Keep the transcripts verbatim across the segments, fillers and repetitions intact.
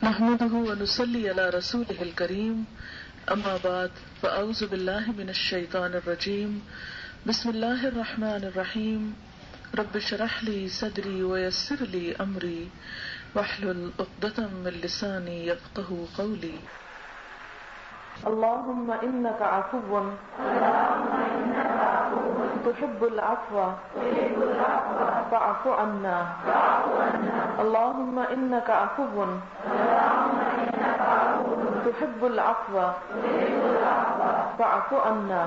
نحمده ونصلي على رسوله الكريم اما بعد فاعوذ بالله من الشيطان الرجيم بسم الله الرحمن الرحيم رب اشرح لي صدري ويسر لي امري واحلل عقدة من لساني يفقهوا قولي اللهم انك عفو تحب العفو فاعف عنا اللهم انك عفو تحب العفو فاعف عنا.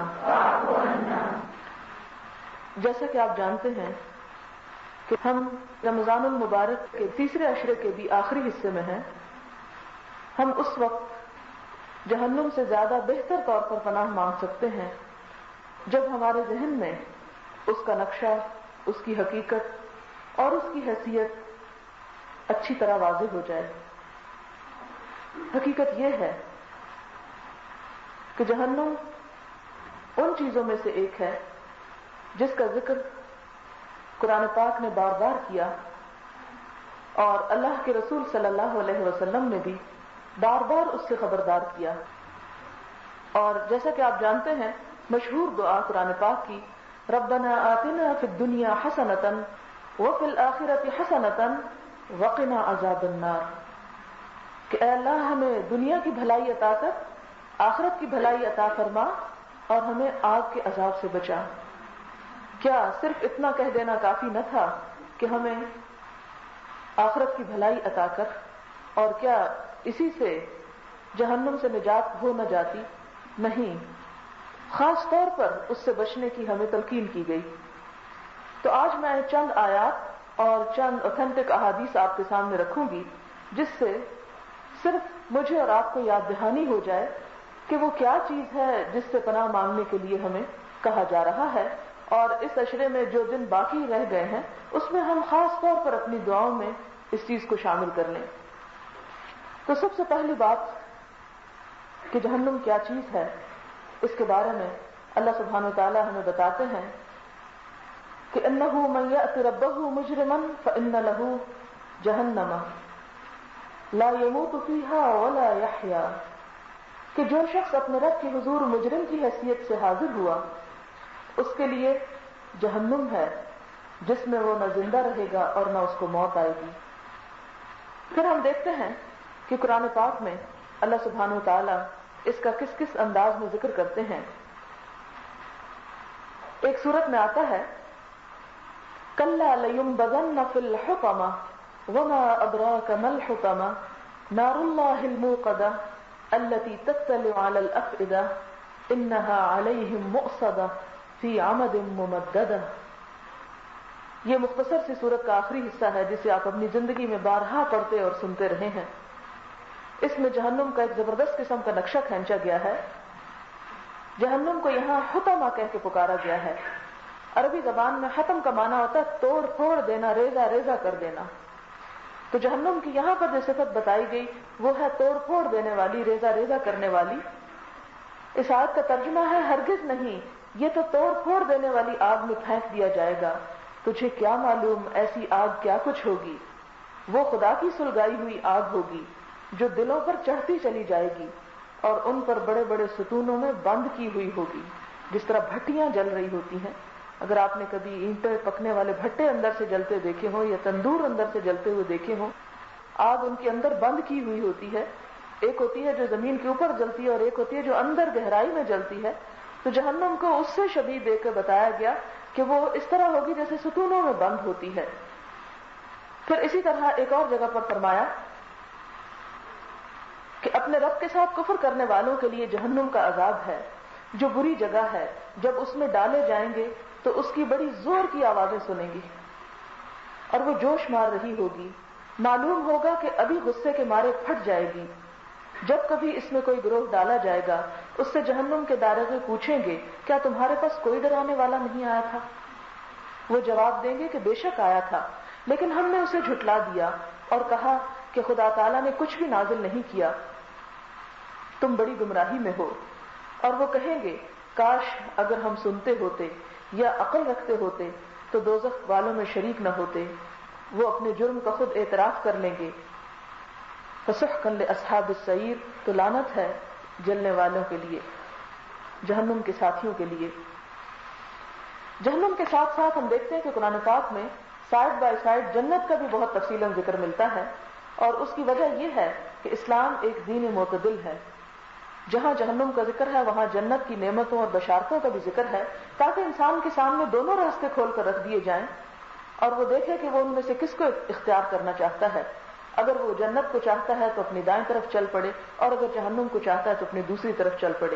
جیسا کہ آپ جانتے ہیں کہ ہم رمضان المبارک کے تیسرے عشرے کے بھی آخری حصے میں ہیں. ہم اس وقت جہنم سے زیادہ بہتر طور پر پناہ مانگ سکتے ہیں جب ہمارے ذہن میں اس کا نقشہ، اس کی حقیقت اور اس کی حیثیت اچھی طرح واضح ہو جائے. حقیقت یہ ہے کہ جہنم ان چیزوں میں سے ایک ہے جس کا ذکر قرآن پاک نے بار بار کیا اور اللہ کے رسول صلی اللہ علیہ وسلم نے بھی بار بار اس سے خبردار کیا. اور جیسا کہ آپ جانتے ہیں مشہور دعا قرآن پاک کی ربنا آتنا فی الدنیا حسنۃ وفی الآخرۃ حسنۃ وقنا عذاب النار، کہ اے اللہ ہمیں دنیا کی بھلائی عطا کر، آخرت کی بھلائی عطا فرما اور ہمیں آگ کے عذاب سے بچا. کیا صرف اتنا کہہ دینا کافی نہ تھا کہ ہمیں آخرت کی بھلائی عطا کر، اور کیا اسی سے جہنم سے نجات ہو نہ جاتی؟ نہیں، خاص طور پر اس سے بچنے کی ہمیں تلقین کی گئی. تو آج میں چند آیات اور چند اوتھینٹک احادیث آپ کے سامنے رکھوں گی جس سے صرف مجھے اور آپ کو یاد دہانی ہو جائے کہ وہ کیا چیز ہے جس سے پناہ مانگنے کے لیے ہمیں کہا جا رہا ہے، اور اس عشرے میں جو دن باقی رہ گئے ہیں اس میں ہم خاص طور پر اپنی دعاؤں میں اس چیز کو شامل کر لیں. تو سب سے پہلی بات کہ جہنم کیا چیز ہے، اس کے بارے میں اللہ سبحانہ وتعالی ہمیں بتاتے ہیں کہ انہ من یأت ربہ مجرما فإن لہ جہنم لا يموت فیہا ولا یحیا، کہ جو شخص اپنے رب کے حضور مجرم کی حیثیت سے حاضر ہوا اس کے لیے جہنم ہے جس میں وہ نہ زندہ رہے گا اور نہ اس کو موت آئے گی. پھر ہم دیکھتے ہیں کہ قرآن پاک میں اللہ سبحانہ وتعالی اس کا کس کس انداز میں ذکر کرتے ہیں. ایک سورت میں آتا ہے کلا لینبذن فی الحطمہ وما ادراک ما الحطمہ نار اللہ الموقدہ التی تطلع علی الافئدہ انها علیہم مؤصدہ فی عمد ممددہ. یہ مختصر سی سورت کا آخری حصہ ہے جسے آپ اپنی زندگی میں بارہا پڑھتے اور سنتے رہے ہیں. اس میں جہنم کا ایک زبردست قسم کا نقشہ کھینچا گیا ہے. جہنم کو یہاں حطمہ کہہ کے پکارا گیا ہے. عربی زبان میں حطم کا معنی ہوتا ہے توڑ پھوڑ دینا، ریزہ ریزہ کر دینا. تو جہنم کی یہاں پر جو صفت بتائی گئی وہ ہے توڑ پھوڑ دینے والی، ریزہ ریزہ کرنے والی. اس آیت کا ترجمہ ہے ہرگز نہیں، یہ تو توڑ پھوڑ دینے والی آگ میں پھینک دیا جائے گا. تجھے کیا معلوم ایسی آگ کیا کچھ ہوگی؟ وہ خدا کی سلگائی ہوئی آگ ہوگی جو دلوں پر چڑھتی چلی جائے گی اور ان پر بڑے بڑے ستونوں میں بند کی ہوئی ہوگی، جس طرح بھٹیاں جل رہی ہوتی ہیں. اگر آپ نے کبھی اینٹیں پکنے والے بھٹے اندر سے جلتے دیکھے ہوں یا تندور اندر سے جلتے ہوئے دیکھے ہوں، آگ ان کے اندر بند کی ہوئی ہوتی ہے. ایک ہوتی ہے جو زمین کے اوپر جلتی ہے اور ایک ہوتی ہے جو اندر گہرائی میں جلتی ہے. تو جہنم کو اس سے شبیہ دے کے بتایا گیا کہ وہ اس طرح ہوگی جیسے ستونوں میں بند ہوتی ہے. پھر اسی طرح ایک اور جگہ پر فرمایا کہ اپنے رب کے ساتھ کفر کرنے والوں کے لیے جہنم کا عذاب ہے جو بری جگہ ہے. جب اس میں ڈالے جائیں گے تو اس کی بڑی زور کی آوازیں سنیں گی اور وہ جوش مار رہی ہوگی. معلوم ہوگا کہ ابھی غصے کے مارے پھٹ جائے گی. جب کبھی اس میں کوئی گروہ ڈالا جائے گا اس سے جہنم کے داروغے پوچھیں گے کیا تمہارے پاس کوئی ڈرانے والا نہیں آیا تھا؟ وہ جواب دیں گے کہ بے شک آیا تھا لیکن ہم نے اسے جھٹلا دیا اور کہا کہ خدا تعالیٰ نے کچھ بھی نازل نہیں کیا، تم بڑی گمراہی میں ہو. اور وہ کہیں گے کاش اگر ہم سنتے ہوتے یا عقل رکھتے ہوتے تو دوزخ والوں میں شریک نہ ہوتے. وہ اپنے جرم کا خود اعتراف کر لیں گے. فسحقا لاصحاب السعیر، تو لعنت ہے جلنے والوں کے لیے، جہنم کے ساتھیوں کے لیے۔ جہنم کے ساتھ ساتھ ہم دیکھتے ہیں کہ قرآن پاک میں سائڈ بائی سائڈ جنت کا بھی بہت تفصیلاً ذکر ملتا ہے، اور اس کی وجہ یہ ہے کہ اسلام ایک دین معتدل ہے۔ جہاں جہنم کا ذکر ہے وہاں جنت کی نعمتوں اور بشارتوں کا بھی ذکر ہے، تاکہ انسان کے سامنے دونوں راستے کھول کر رکھ دیے جائیں اور وہ دیکھے کہ وہ ان میں سے کس کو اختیار کرنا چاہتا ہے۔ اگر وہ جنت کو چاہتا ہے تو اپنی دائیں طرف چل پڑے، اور اگر جہنم کو چاہتا ہے تو اپنی دوسری طرف چل پڑے،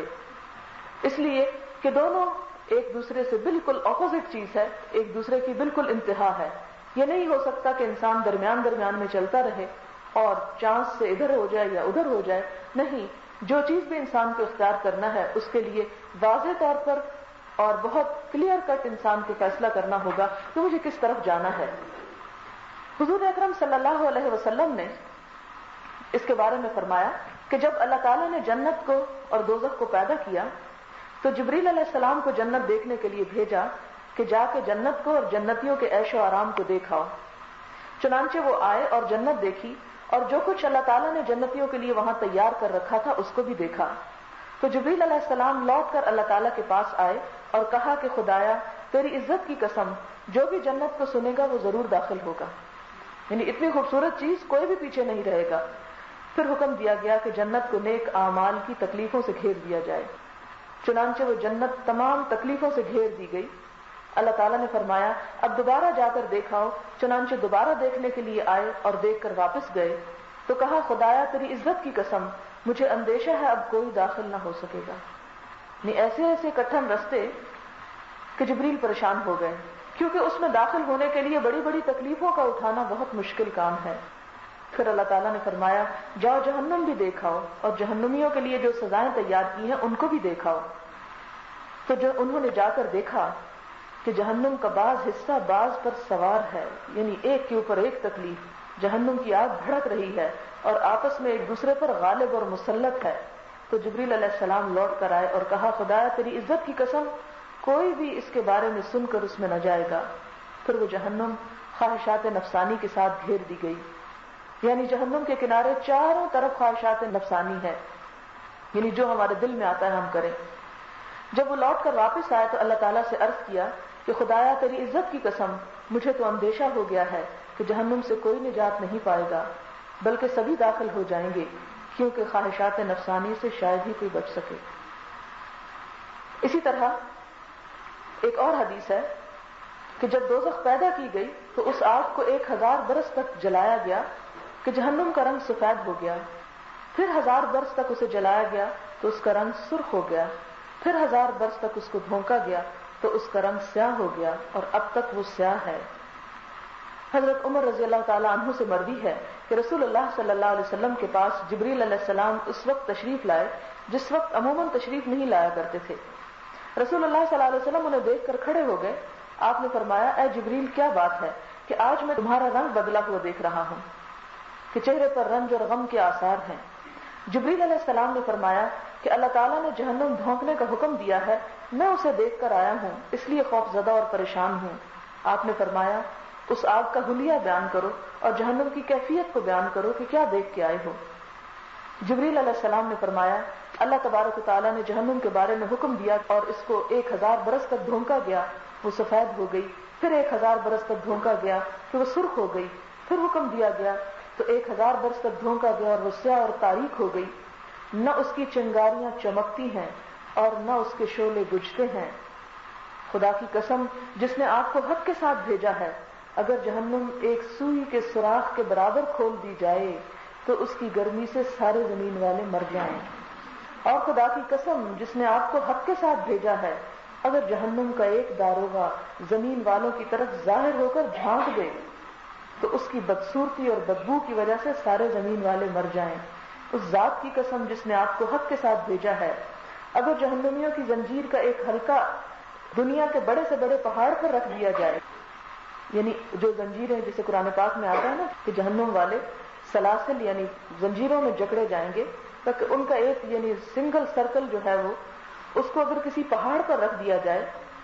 اس لیے کہ دونوں ایک دوسرے سے بالکل اپوزٹ چیز ہے، ایک دوسرے کی بالکل انتہا ہے۔ یہ نہیں ہو سکتا کہ انسان درمیان درمیان میں چلتا رہے اور چانس سے ادھر ہو جائے یا ادھر ہو جائے، نہیں، جو چیز بھی انسان کو اختیار کرنا ہے اس کے لیے واضح طور پر اور بہت کلیئر کٹ انسان کو فیصلہ کرنا ہوگا کہ مجھے کس طرف جانا ہے۔ حضور اکرم صلی اللہ علیہ وسلم نے اس کے بارے میں فرمایا کہ جب اللہ تعالیٰ نے جنت کو اور دوزخ کو پیدا کیا تو جبریل علیہ السلام کو جنت دیکھنے کے لیے بھیجا کہ جا کے جنت کو اور جنتیوں کے عیش و آرام کو دیکھاؤ۔ چنانچہ وہ آئے اور جنت دیکھی، اور جو کچھ اللہ تعالیٰ نے جنتیوں کے لیے وہاں تیار کر رکھا تھا اس کو بھی دیکھا۔ تو جبریل علیہ السلام لوٹ کر اللہ تعالیٰ کے پاس آئے اور کہا کہ خدایا تیری عزت کی قسم، جو بھی جنت کو سنے گا وہ ضرور داخل ہوگا، یعنی اتنی خوبصورت چیز کوئی بھی پیچھے نہیں رہے گا۔ پھر حکم دیا گیا کہ جنت کو نیک اعمال کی تکلیفوں سے گھیر دیا جائے، چنانچہ وہ جنت تمام تکلیفوں سے گھیر دی گئی۔ اللہ تعالیٰ نے فرمایا اب دوبارہ جا کر دیکھاؤ، چنانچہ دوبارہ دیکھنے کے لیے آئے اور دیکھ کر واپس گئے تو کہا خدایا تیری عزت کی قسم، مجھے اندیشہ ہے اب کوئی داخل نہ ہو سکے گا۔ نہیں ایسے ایسے کٹھن رستے کہ جبریل پریشان ہو گئے، کیونکہ اس میں داخل ہونے کے لیے بڑی بڑی تکلیفوں کا اٹھانا بہت مشکل کام ہے۔ پھر اللہ تعالیٰ نے فرمایا جاؤ جہنم بھی دیکھاؤ، اور جہنمیوں کے لیے جو سزائیں تیار کی ہیں ان کو بھی دیکھاؤ۔ تو جو انہوں نے جا کر دیکھا کہ جہنم کا بعض حصہ بعض پر سوار ہے، یعنی ایک کے اوپر ایک تکلیف، جہنم کی آگ بھڑک رہی ہے اور آپس میں ایک دوسرے پر غالب اور مسلط ہے، تو جبریل علیہ السلام لوٹ کر آئے اور کہا خدایا تیری عزت کی قسم، کوئی بھی اس کے بارے میں سن کر اس میں نہ جائے گا۔ پھر وہ جہنم خواہشات نفسانی کے ساتھ گھیر دی گئی، یعنی جہنم کے کنارے چاروں طرف خواہشات نفسانی ہے، یعنی جو ہمارے دل میں آتا ہے ہم کریں۔ جب وہ لوٹ کر واپس آئے تو اللہ تعالیٰ سے عرض کیا کہ خدایا تیری عزت کی قسم، مجھے تو اندیشہ ہو گیا ہے کہ جہنم سے کوئی نجات نہیں پائے گا، بلکہ سبھی داخل ہو جائیں گے، کیونکہ خواہشات نفسانی سے شاید ہی کوئی بچ سکے۔ اسی طرح ایک اور حدیث ہے کہ جب دوزخ پیدا کی گئی تو اس آگ کو ایک ہزار برس تک جلایا گیا کہ جہنم کا رنگ سفید ہو گیا، پھر ہزار برس تک اسے جلایا گیا تو اس کا رنگ سرخ ہو گیا، پھر ہزار برس تک اس کو دھونکا گیا تو اس کا رنگ سیاہ ہو گیا، اور اب تک وہ سیاہ ہے۔ حضرت عمر رضی اللہ تعالیٰ عنہ سے مروی ہے کہ رسول اللہ صلی اللہ علیہ وسلم کے پاس جبریل علیہ السلام اس وقت تشریف لائے جس وقت عموماً تشریف نہیں لایا کرتے تھے۔ رسول اللہ صلی اللہ علیہ وسلم انہیں دیکھ کر کھڑے ہو گئے۔ آپ نے فرمایا اے جبریل کیا بات ہے کہ آج میں تمہارا رنگ بدلا ہوا دیکھ رہا ہوں، کہ چہرے پر رنج اور غم کے آثار ہیں۔ جبریل علیہ السلام نے فرمایا کہ اللہ تعالیٰ نے جہنم دھونکنے کا حکم دیا ہے، میں اسے دیکھ کر آیا ہوں، اس لیے خوف زدہ اور پریشان ہوں۔ آپ نے فرمایا اس آگ کا حلیہ بیان کرو اور جہنم کی کیفیت کو بیان کرو کہ کیا دیکھ کے آئے ہو۔ جبریل علیہ السلام نے فرمایا اللہ تبارک و تعالیٰ نے جہنم کے بارے میں حکم دیا اور اس کو ایک ہزار برس تک دھونکا گیا، وہ سفید ہو گئی، پھر ایک ہزار برس تک دھونکا گیا کہ وہ سرخ ہو گئی، پھر حکم دیا گیا تو ایک ہزار برس تک دھونکا گیا اور وہ سیاہ اور تاریک ہو گئی، نہ اس کی چنگاریاں چمکتی ہیں اور نہ اس کے شعلے بجھتے ہیں۔ خدا کی قسم جس نے آپ کو حق کے ساتھ بھیجا ہے، اگر جہنم ایک سوئی کے سوراخ کے برابر کھول دی جائے تو اس کی گرمی سے سارے زمین والے مر جائیں۔ اور خدا کی قسم جس نے آپ کو حق کے ساتھ بھیجا ہے، اگر جہنم کا ایک داروغہ زمین والوں کی طرف ظاہر ہو کر جھانک دے تو اس کی بدصورتی اور بدبو کی وجہ سے سارے زمین والے مر جائیں۔ اس ذات کی قسم جس نے آپ کو حق کے ساتھ بھیجا ہے، اگر جہنمیوں کی زنجیر کا ایک حلقہ دنیا کے بڑے سے بڑے پہاڑ پر رکھ دیا جائے، یعنی جو زنجیریں جسے قرآن پاک میں آتا ہے نا کہ جہنم والے سلاسل یعنی زنجیروں میں جکڑے جائیں گے، تاکہ ان کا ایک یعنی سنگل سرکل جو ہے وہ اس کو اگر کسی پہاڑ پر رکھ دیا جائے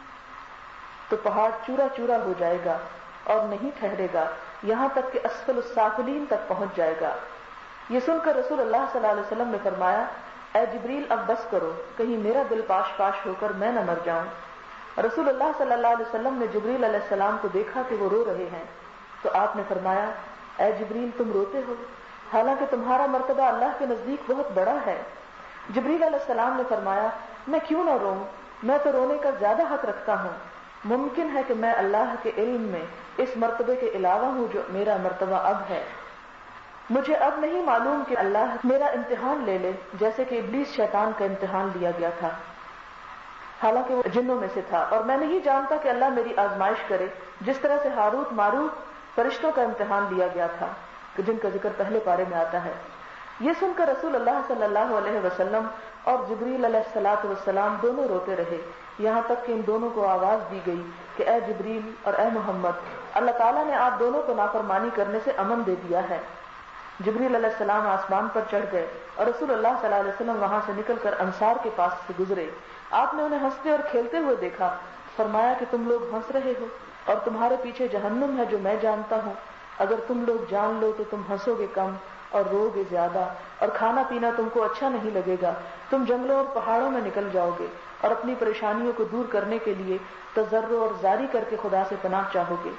تو پہاڑ چورا چورا ہو جائے گا اور نہیں ٹھہرے گا، یہاں تک کہ اسفل السافلین تک پہنچ جائے گا۔ یہ سن کر رسول اللہ صلی اللہ علیہ وسلم نے فرمایا اے جبریل اب بس کرو، کہیں میرا دل پاش پاش ہو کر میں نہ مر جاؤں۔ رسول اللہ صلی اللہ علیہ وسلم نے جبریل علیہ السلام کو دیکھا کہ وہ رو رہے ہیں تو آپ نے فرمایا اے جبریل تم روتے ہو حالانکہ تمہارا مرتبہ اللہ کے نزدیک بہت بڑا ہے۔ جبریل علیہ السلام نے فرمایا میں کیوں نہ روؤں، میں تو رونے کا زیادہ حق رکھتا ہوں، ممکن ہے کہ میں اللہ کے علم میں اس مرتبے کے علاوہ ہوں جو میرا مرتبہ اب ہے، مجھے اب نہیں معلوم کہ اللہ میرا امتحان لے لے جیسے کہ ابلیس شیطان کا امتحان لیا گیا تھا، حالانکہ وہ جنوں میں سے تھا، اور میں نہیں جانتا کہ اللہ میری آزمائش کرے جس طرح سے ہاروت ماروت فرشتوں کا امتحان لیا گیا تھا جن کا ذکر پہلے پارے میں آتا ہے۔ یہ سن کر رسول اللہ صلی اللہ علیہ وسلم اور جبریل علیہ الصلوۃ والسلام دونوں روتے رہے، یہاں تک کہ ان دونوں کو آواز دی گئی کہ اے جبریل اور اے محمد، اللہ تعالیٰ نے آپ دونوں کو نافرمانی کرنے سے امن دے دیا ہے۔ جبریل علیہ السلام آسمان پر چڑھ گئے اور رسول اللہ صلی اللہ علیہ وسلم وہاں سے نکل کر انصار کے پاس سے گزرے، آپ نے انہیں ہنستے اور کھیلتے ہوئے دیکھا، فرمایا کہ تم لوگ ہنس رہے ہو اور تمہارے پیچھے جہنم ہے جو میں جانتا ہوں، اگر تم لوگ جان لو تو تم ہنسو گے کم اور رو گے زیادہ، اور کھانا پینا تم کو اچھا نہیں لگے گا، تم جنگلوں اور پہاڑوں میں نکل جاؤ گے اور اپنی پریشانیوں کو دور کرنے کے لیے تضرع اور زاری کر کے خدا سے پناہ چاہو گے۔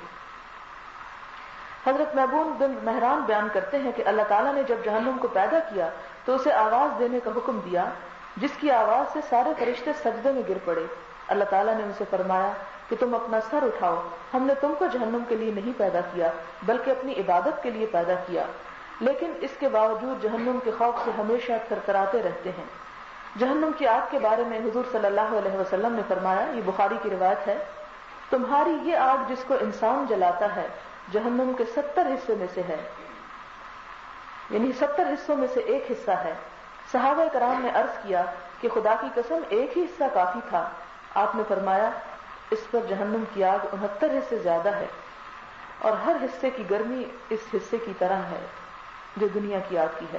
حضرت محبون بن مہران بیان کرتے ہیں کہ اللہ تعالیٰ نے جب جہنم کو پیدا کیا تو اسے آواز دینے کا حکم دیا جس کی آواز سے سارے فرشتے سجدے میں گر پڑے۔ اللہ تعالیٰ نے ان سے فرمایا کہ تم اپنا سر اٹھاؤ، ہم نے تم کو جہنم کے لیے نہیں پیدا کیا بلکہ اپنی عبادت کے لیے پیدا کیا، لیکن اس کے باوجود جہنم کے خوف سے ہمیشہ تھرتھراتے رہتے ہیں۔ جہنم کی آگ کے بارے میں حضور صلی اللہ علیہ وسلم نے فرمایا، یہ بخاری کی روایت ہے، تمہاری یہ آگ جس کو انسان جلاتا ہے جہنم کے ستر حصے میں سے ہے، یعنی ستر حصوں میں سے ایک حصہ ہے۔ صحابہ کرام نے عرض کیا کہ خدا کی قسم ایک ہی حصہ کافی تھا، آپ نے فرمایا اس پر جہنم کی آگ انہتر حصے زیادہ ہے اور ہر حصے کی گرمی اس حصے کی طرح ہے جو دنیا کی آگ کی ہے۔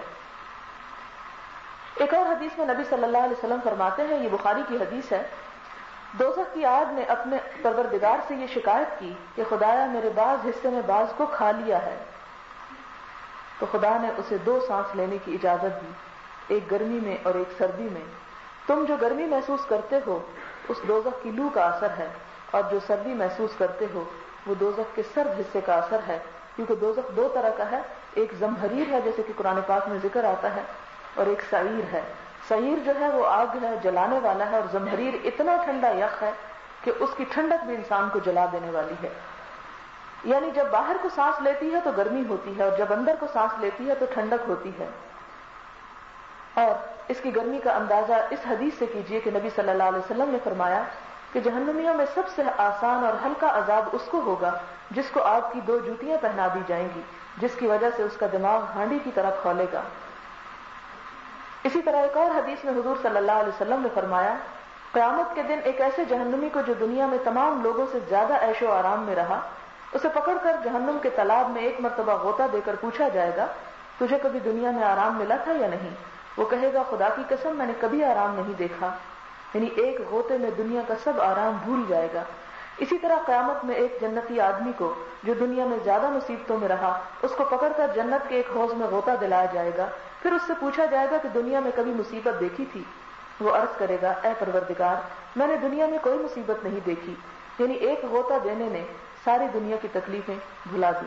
ایک اور حدیث میں نبی صلی اللہ علیہ وسلم فرماتے ہیں، یہ بخاری کی حدیث ہے، دوزخ کی آگ نے اپنے پروردگار سے یہ شکایت کی کہ خدایا میرے بعض حصے میں بعض کو کھا لیا ہے، تو خدا نے اسے دو سانس لینے کی اجازت دی، ایک گرمی میں اور ایک سردی میں۔ تم جو گرمی محسوس کرتے ہو اس دوزخ کی لو کا اثر ہے، اور جو سردی محسوس کرتے ہو وہ دوزخ کے سرد حصے کا اثر ہے، کیونکہ دوزخ دو طرح کا ہے، ایک زمہریر ہے جیسے کہ قرآن پاک میں ذکر آتا ہے، اور ایک سعیر ہے۔ سعیر جو ہے وہ آگ ہے، جلانے والا ہے، اور زمہریر اتنا ٹھنڈا یخ ہے کہ اس کی ٹھنڈک بھی انسان کو جلا دینے والی ہے، یعنی جب باہر کو سانس لیتی ہے تو گرمی ہوتی ہے اور جب اندر کو سانس لیتی ہے تو ٹھنڈک ہوتی ہے۔ اور اس کی گرمی کا اندازہ اس حدیث سے کیجئے کہ نبی صلی اللہ علیہ وسلم نے فرمایا کہ جہنمیوں میں سب سے آسان اور ہلکا عذاب اس کو ہوگا جس کو آگ کی دو جوتیاں پہنا دی جائیں گی، جس کی وجہ سے اس کا دماغ ہانڈی کی طرح کھولے گا۔ اسی طرح ایک اور حدیث میں حضور صلی اللہ علیہ وسلم نے فرمایا، قیامت کے دن ایک ایسے جہنمی کو جو دنیا میں تمام لوگوں سے زیادہ عیش و آرام میں رہا، اسے پکڑ کر جہنم کے تالاب میں ایک مرتبہ غوطہ دے کر پوچھا جائے گا تجھے کبھی دنیا میں آرام ملا تھا یا نہیں؟ وہ کہے گا خدا کی قسم میں نے کبھی آرام نہیں دیکھا، یعنی ایک غوطے میں دنیا کا سب آرام بھول جائے گا۔ اسی طرح قیامت میں ایک جنتی آدمی کو جو دنیا میں زیادہ مصیبتوں میں رہا اس کو پکڑ کر جنت کے ایک حوض میں غوطہ دلایا جائے گا، پھر اس سے پوچھا جائے گا کہ دنیا میں کبھی مصیبت دیکھی تھی؟ وہ عرض کرے گا اے پروردگار میں نے دنیا میں کوئی مصیبت نہیں دیکھی، یعنی ایک غوطہ دینے نے ساری دنیا کی تکلیفیں بھلا دی۔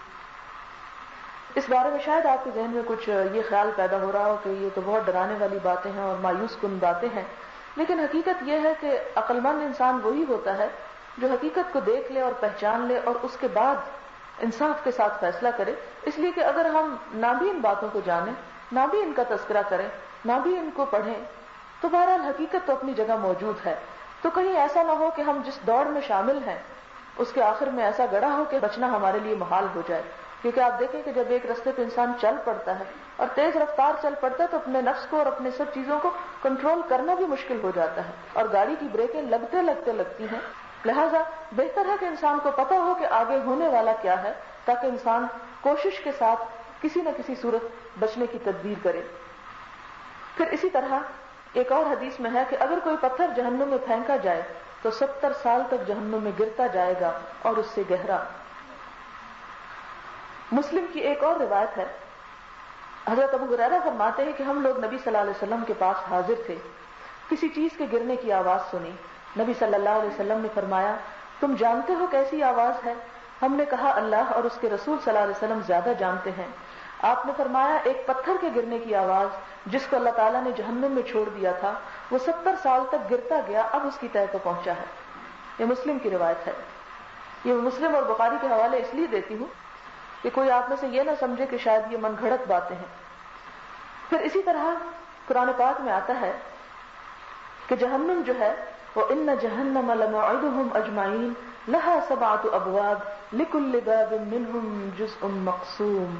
اس بارے میں شاید آپ کے ذہن میں کچھ یہ خیال پیدا ہو رہا ہو کہ یہ تو بہت ڈرانے والی باتیں ہیں اور مایوس کن باتیں ہیں، لیکن حقیقت یہ ہے کہ عقل مند انسان وہی ہوتا ہے جو حقیقت کو دیکھ لے اور پہچان لے اور اس کے بعد انصاف کے ساتھ فیصلہ کرے، اس لیے کہ اگر ہم نہ بھی ان باتوں کو جانیں، نہ بھی ان کا تذکرہ کریں، نہ بھی ان کو پڑھیں، تو بہرحال حقیقت تو اپنی جگہ موجود ہے۔ تو کہیں ایسا نہ ہو کہ ہم جس دوڑ میں شامل ہیں اس کے آخر میں ایسا گڑھا ہو کہ بچنا ہمارے لیے محال ہو جائے، کیونکہ آپ دیکھیں کہ جب ایک رستے پہ انسان چل پڑتا ہے اور تیز رفتار چل پڑتا ہے تو اپنے نفس کو اور اپنے سب چیزوں کو کنٹرول کرنا بھی مشکل ہو جاتا ہے، اور گاڑی کی بریکیں لگتے لگتے لگتی ہیں۔ لہٰذا بہتر ہے کہ انسان کو پتہ ہو کہ آگے ہونے والا کیا ہے، تاکہ انسان کوشش کے ساتھ کسی نہ کسی صورت بچنے کی تدبیر کرے۔ پھر اسی طرح ایک اور حدیث میں ہے کہ اگر کوئی پتھر جہنم میں پھینکا جائے تو ستر سال تک جہنم میں گرتا جائے گا اور اس سے گہرا۔ مسلم کی ایک اور روایت ہے حضرت ابو ہریرہ فرماتے ہیں کہ ہم لوگ نبی صلی اللہ علیہ وسلم کے پاس حاضر تھے، کسی چیز کے گرنے کی آواز سنی، نبی صلی اللہ علیہ وسلم نے فرمایا تم جانتے ہو کیسی آواز ہے؟ ہم نے کہا اللہ اور اس کے رسول صلی اللہ علیہ وسلم زیادہ جانتے ہیں۔ آپ نے فرمایا ایک پتھر کے گرنے کی آواز جس کو اللہ تعالیٰ نے جہنم میں چھوڑ دیا تھا، وہ ستر سال تک گرتا گیا، اب اس کی تہہ کو پہنچا ہے۔ یہ مسلم کی روایت ہے۔ یہ مسلم اور بخاری کے حوالے اس لیے دیتی ہوں کہ کوئی آپ میں سے یہ نہ سمجھے کہ شاید یہ من گھڑت باتیں ہیں۔ پھر اسی طرح قرآن پاک میں آتا ہے کہ جہنم جو ہے وہ ان جہنم لموعدہم اجمعین لہا سبعۃ ابواب لکل باب منہم جزء مقسوم۔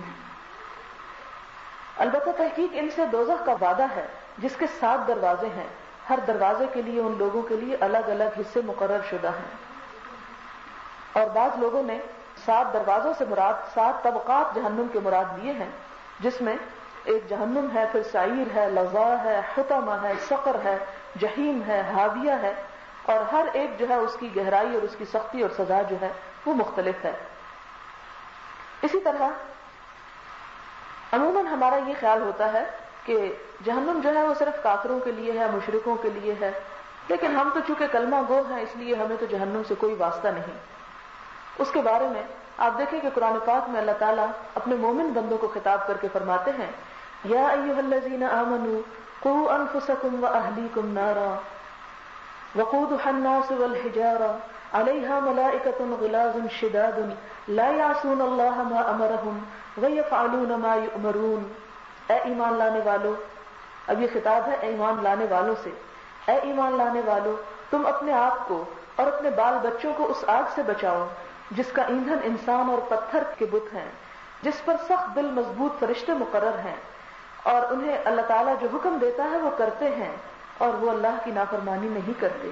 البتہ تحقیق ان سے دوزخ کا وعدہ ہے جس کے سات دروازے ہیں، ہر دروازے کے لیے ان لوگوں کے لیے الگ الگ حصے مقرر شدہ ہیں۔ اور بعض لوگوں نے سات دروازوں سے مراد سات طبقات جہنم کے مراد لیے ہیں، جس میں ایک جہنم ہے، پھر سعیر ہے، لظا ہے، حطمہ ہے، سقر ہے، جہیم ہے، حاویہ ہے، اور ہر ایک جو ہے اس کی گہرائی اور اس کی سختی اور سزا جو ہے وہ مختلف ہے۔ اسی طرح عموماً ہمارا یہ خیال ہوتا ہے کہ جہنم جو ہے وہ صرف کافروں کے لیے ہے، مشرکوں کے لیے ہے، لیکن ہم تو چونکہ کلمہ گو ہیں اس لیے ہمیں تو جہنم سے کوئی واسطہ نہیں۔ اس کے بارے میں آپ دیکھیں کہ قرآن پاک میں اللہ تعالیٰ اپنے مومن بندوں کو خطاب کر کے فرماتے ہیں یا ایھا الذین آمنوا قوا انفسکم واہلیکم نارا وقودها الناس والحجارہ علیہا ملائکۃ غلاظ شداد لا یعصون اللہ ما امرہم ویفعلون ما یؤمرون۔ اے ایمان لانے والو، اب یہ خطاب ہے اے ایمان لانے والوں سے، اے ایمان لانے والو تم اپنے آپ کو اور اپنے بال بچوں کو اس آگ سے بچاؤ جس کا ایندھن انسان اور پتھر کے بت ہیں، جس پر سخت دل مضبوط فرشتے مقرر ہیں، اور انہیں اللہ تعالیٰ جو حکم دیتا ہے وہ کرتے ہیں اور وہ اللہ کی نافرمانی نہیں کرتے۔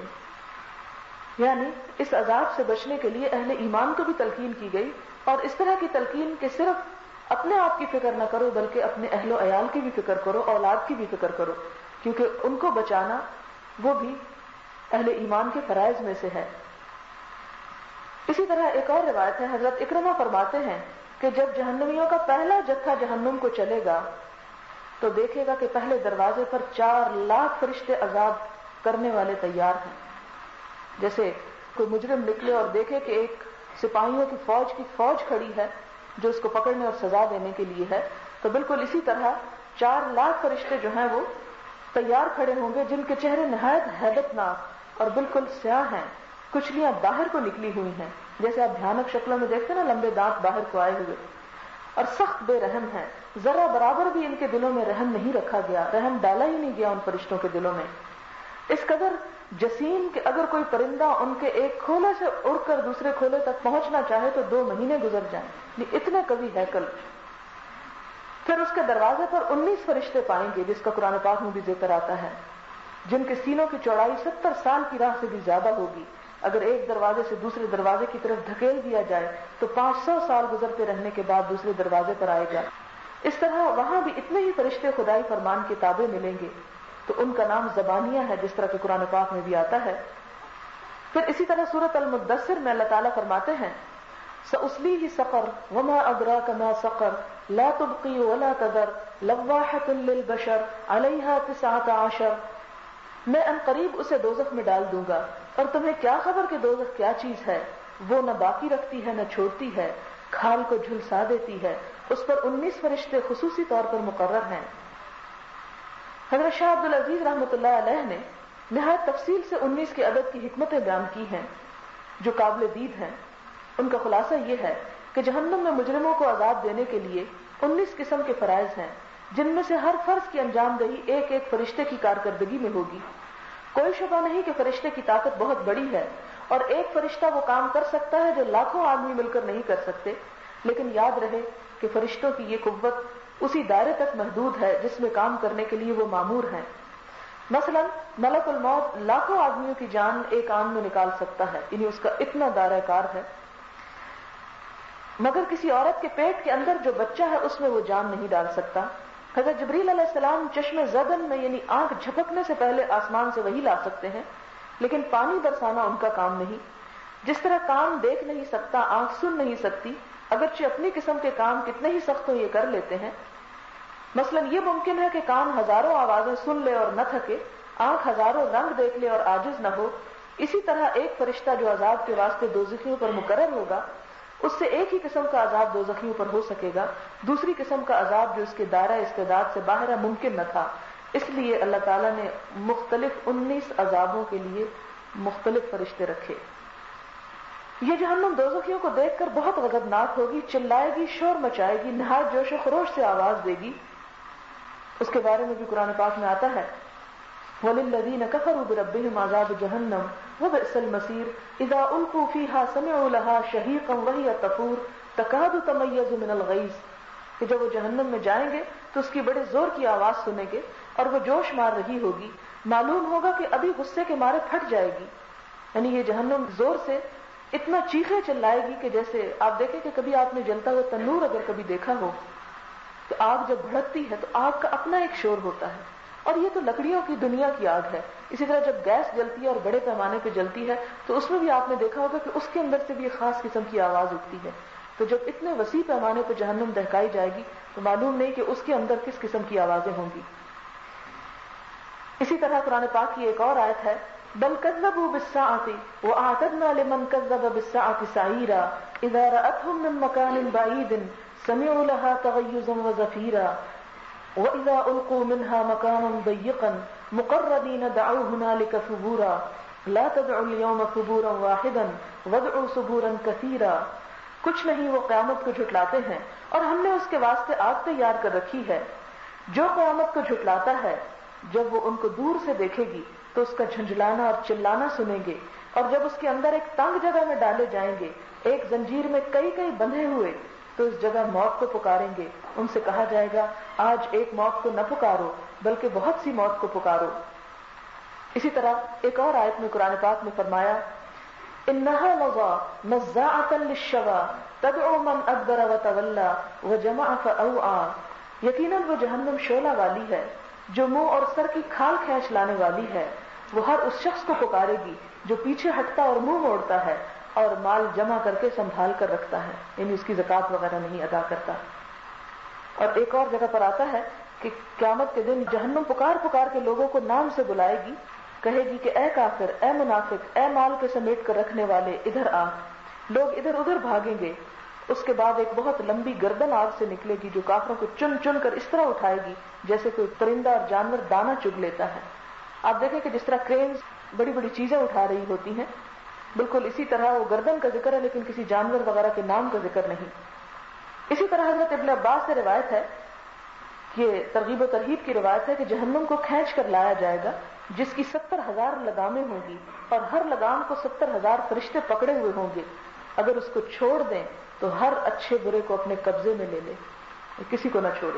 یعنی اس عذاب سے بچنے کے لیے اہل ایمان کو بھی تلقین کی گئی، اور اس طرح کی تلقین کہ صرف اپنے آپ کی فکر نہ کرو بلکہ اپنے اہل و عیال کی بھی فکر کرو، اولاد کی بھی فکر کرو، کیونکہ ان کو بچانا وہ بھی اہل ایمان کے فرائض میں سے ہے۔ اسی طرح ایک اور روایت ہے، حضرت اکرمہ فرماتے ہیں کہ جب جہنمیوں کا پہلا جتھا جہنم کو چلے گا تو دیکھے گا کہ پہلے دروازے پر چار لاکھ فرشتے عذاب کرنے والے تیار ہیں۔ جیسے کوئی مجرم نکلے اور دیکھے کہ ایک سپاہیوں کی فوج کی فوج کھڑی ہے جو اس کو پکڑنے اور سزا دینے کے لیے ہے، تو بالکل اسی طرح چار لاکھ فرشتے جو ہیں وہ تیار کھڑے ہوں گے، جن کے چہرے نہایت ہیبت ناک اور بالکل سیاہ ہیں، کچلیاں باہر کو نکلی ہوئی ہیں، جیسے آپ بھیانک شکلوں میں دیکھتے ہیں نا، لمبے دانت باہر کو آئے ہوئے، اور سخت بے رحم ہیں، ذرا برابر بھی ان کے دلوں میں رحم نہیں رکھا گیا، رحم ڈالا ہی نہیں گیا ان فرشتوں کے دلوں میں۔ اس قدر جسیم کہ اگر کوئی پرندہ ان کے ایک کھولے سے اڑ کر دوسرے کھولے تک پہنچنا چاہے تو دو مہینے گزر جائیں، اتنے قوی ہیکل۔ پھر اس کے دروازے پر انیس فرشتے پائیں گے جس کا قرآن پاک میں بھی ذکر آتا ہے، جن کے سینوں کی چوڑائی ستر سال کی راہ سے بھی زیادہ ہوگی۔ اگر ایک دروازے سے دوسرے دروازے کی طرف دھکیل دیا جائے تو پانچ سو سال گزرتے رہنے کے بعد دوسرے دروازے پر آئے گا۔ اس طرح وہاں بھی اتنے ہی فرشتے خدائی فرمان کے تابع ملیں گے، تو ان کا نام زبانیہ ہے جس طرح کہ قرآن پاک میں بھی آتا ہے۔ پھر اسی طرح سورۃ المدثر میں اللہ تعالیٰ فرماتے ہیں سأصلیہ سقر وما ادراک ما سقر لا تبقی ولا تذر لواحۃ للبشر علیہا تسعۃ عشر۔ میں ان قریب اسے دوزخ میں ڈال دوں گا، اور تمہیں کیا خبر کہ دوزخ کیا چیز ہے، وہ نہ باقی رکھتی ہے نہ چھوڑتی ہے، کھال کو جھلسا دیتی ہے، اس پر انیس فرشتے خصوصی طور پر مقرر ہیں۔ حضرت شاہ عبد العزیز رحمۃ اللہ علیہ نے نہایت تفصیل سے انیس کے عدد کی حکمتیں بیان کی ہیں جو قابل دید ہیں۔ ان کا خلاصہ یہ ہے کہ جہنم میں مجرموں کو عذاب دینے کے لیے انیس قسم کے فرائض ہیں، جن میں سے ہر فرض کی انجام دہی ایک ایک فرشتے کی کارکردگی میں ہوگی۔ کوئی شبہ نہیں کہ فرشتے کی طاقت بہت بڑی ہے، اور ایک فرشتہ وہ کام کر سکتا ہے جو لاکھوں آدمی مل کر نہیں کر سکتے، لیکن یاد رہے کہ فرشتوں کی یہ قوت اسی دائرے تک محدود ہے جس میں کام کرنے کے لیے وہ مامور ہیں۔ مثلا ملک الموت لاکھوں آدمیوں کی جان ایک آن میں نکال سکتا ہے، یعنی اس کا اتنا دائرہ کار ہے، مگر کسی عورت کے پیٹ کے اندر جو بچہ ہے اس میں وہ جان نہیں ڈال سکتا۔ حضرت جبریل علیہ السلام چشم زدن میں یعنی آنکھ جھپکنے سے پہلے آسمان سے وہی لا سکتے ہیں، لیکن پانی برسانا ان کا کام نہیں۔ جس طرح کان دیکھ نہیں سکتا، آنکھ سن نہیں سکتی، اگرچہ اپنی قسم کے کام کتنے ہی سخت ہو یہ کر لیتے ہیں، مثلاً یہ ممکن ہے کہ کان ہزاروں آوازیں سن لے اور نہ تھکے، آنکھ ہزاروں رنگ دیکھ لے اور عاجز نہ ہو، اسی طرح ایک فرشتہ جو عذاب کے واسطے دوزخیوں پر مقرر ہوگا، اس سے ایک ہی قسم کا عذاب دوزخیوں پر ہو سکے گا، دوسری قسم کا عذاب جو اس کے دائرہ استعداد سے باہر ہے ممکن نہ تھا۔ اس لیے اللہ تعالیٰ نے مختلف انیس عذابوں کے لیے مختلف فرشتے رکھے۔ یہ جہنم دوزخیوں کو دیکھ کر بہت غضبناک ہوگی، چلائے گی، شور مچائے گی، نہایت جوش و خروش سے آواز دے گی۔ اس کے بارے میں بھی قرآن پاک میں آتا ہے وَلِلَّذِينَ كَفَرُوا بِرَبِّهِمْ عَذَابُ جَهَنَّمَ وَبِئْسَ الْمَصِيرُ إِذَا أُلْقُوا فِيهَا سَمِعُوا لَهَا شَهِيقًا وَهِيَ تَفُورُ تَكَادُ تَمَيَّزُ مِنَ الْغَيْظِ، کہ جب وہ جہنم میں جائیں گے تو اس کی بڑے زور کی آواز سنیں گے اور وہ جوش مار رہی ہوگی، معلوم ہوگا کہ ابھی غصے کے مارے پھٹ جائے گی۔ یعنی یہ جہنم زور سے اتنا چیخے چلائے گی کہ جیسے آپ دیکھیں کہ کبھی آپ نے جلتا ہوا تنور اگر کبھی دیکھا ہو تو آگ جب بھڑکتی ہے تو آگ کا اپنا ایک شور ہوتا ہے، اور یہ تو لکڑیوں کی دنیا کی آگ ہے۔ اسی طرح جب گیس جلتی ہے اور بڑے پیمانے پہ جلتی ہے تو اس میں بھی آپ نے دیکھا ہوگا کہ اس کے اندر سے بھی ایک خاص قسم کی آواز اٹھتی ہے۔ تو جب اتنے وسیع پیمانے پہ جہنم دہکائی جائے گی تو معلوم نہیں کہ اس کے اندر کس قسم کی آوازیں ہوں گی۔ اسی طرح قرآن پاک کی ایک اور آیت ہے بل كذبوا بالساعة وأعتدنا لمن كذب بالساعة سعيرا إذا رأتهم من مكان بعيد سمعوا لها تغيظا وزفيرا وإذا ألقوا منها مكانا ضيقا مقرنين دعوا هنالك ثبورا لا تدعوا اليوم ثبورا واحدا وادعوا ثبورا كثيرا۔ کچھ نہیں وہ قیامت کو جھٹلاتے ہیں اور ہم نے اس کے واسطے آگ تیار کر رکھی ہے، جو قیامت کو جھٹلاتا ہے جب وہ ان کو دور سے دیکھے گی تو اس کا جھنجھلانا اور چلانا سنیں گے، اور جب اس کے اندر ایک تنگ جگہ میں ڈالے جائیں گے، ایک زنجیر میں کئی کئی بندھے ہوئے، تو اس جگہ موت کو پکاریں گے۔ ان سے کہا جائے گا آج ایک موت کو نہ پکارو بلکہ بہت سی موت کو پکارو۔ اسی طرح ایک اور آیت میں قرآن پاک نے فرمایا انها لظى نزاعة للشوى تدعو من ادبر وتولى وجمع فاوعى، یقیناً وہ جہنم شعلہ والی ہے جو منہ اور سر کی کھال کھینچ لانے والی ہے، وہ ہر اس شخص کو پکارے گی جو پیچھے ہٹتا اور منہ موڑتا ہے اور مال جمع کر کے سنبھال کر رکھتا ہے، یعنی اس کی زکوٰۃ وغیرہ نہیں ادا کرتا۔ اور ایک اور جگہ پر آتا ہے کہ قیامت کے دن جہنم پکار پکار کے لوگوں کو نام سے بلائے گی، کہے گی کہ اے کافر، اے منافق، اے مال کے سمیٹ کر رکھنے والے، ادھر آ۔ لوگ ادھر ادھر بھاگیں گے۔ اس کے بعد ایک بہت لمبی گردن آگ سے نکلے گی جو کافروں کو چن چن کر اس طرح اٹھائے گی جیسے کوئی پرندہ اور جانور دانہ چگ لیتا ہے۔ آپ دیکھیں کہ جس طرح کرینز بڑی بڑی چیزیں اٹھا رہی ہوتی ہیں، بالکل اسی طرح وہ گردن کا ذکر ہے لیکن کسی جانور وغیرہ کے نام کا ذکر نہیں۔ اسی طرح حضرت ابن عباس سے روایت ہے، یہ ترغیب و ترہیب کی روایت ہے کہ جہنم کو کھینچ کر لایا جائے گا جس کی ستر ہزار لگامیں ہوں گی اور ہر لگام کو ستر ہزار فرشتے پکڑے ہوئے ہوں گے، اگر اس کو چھوڑ دیں تو ہر اچھے برے کو اپنے قبضے میں لے لے، کسی کو نہ چھوڑے۔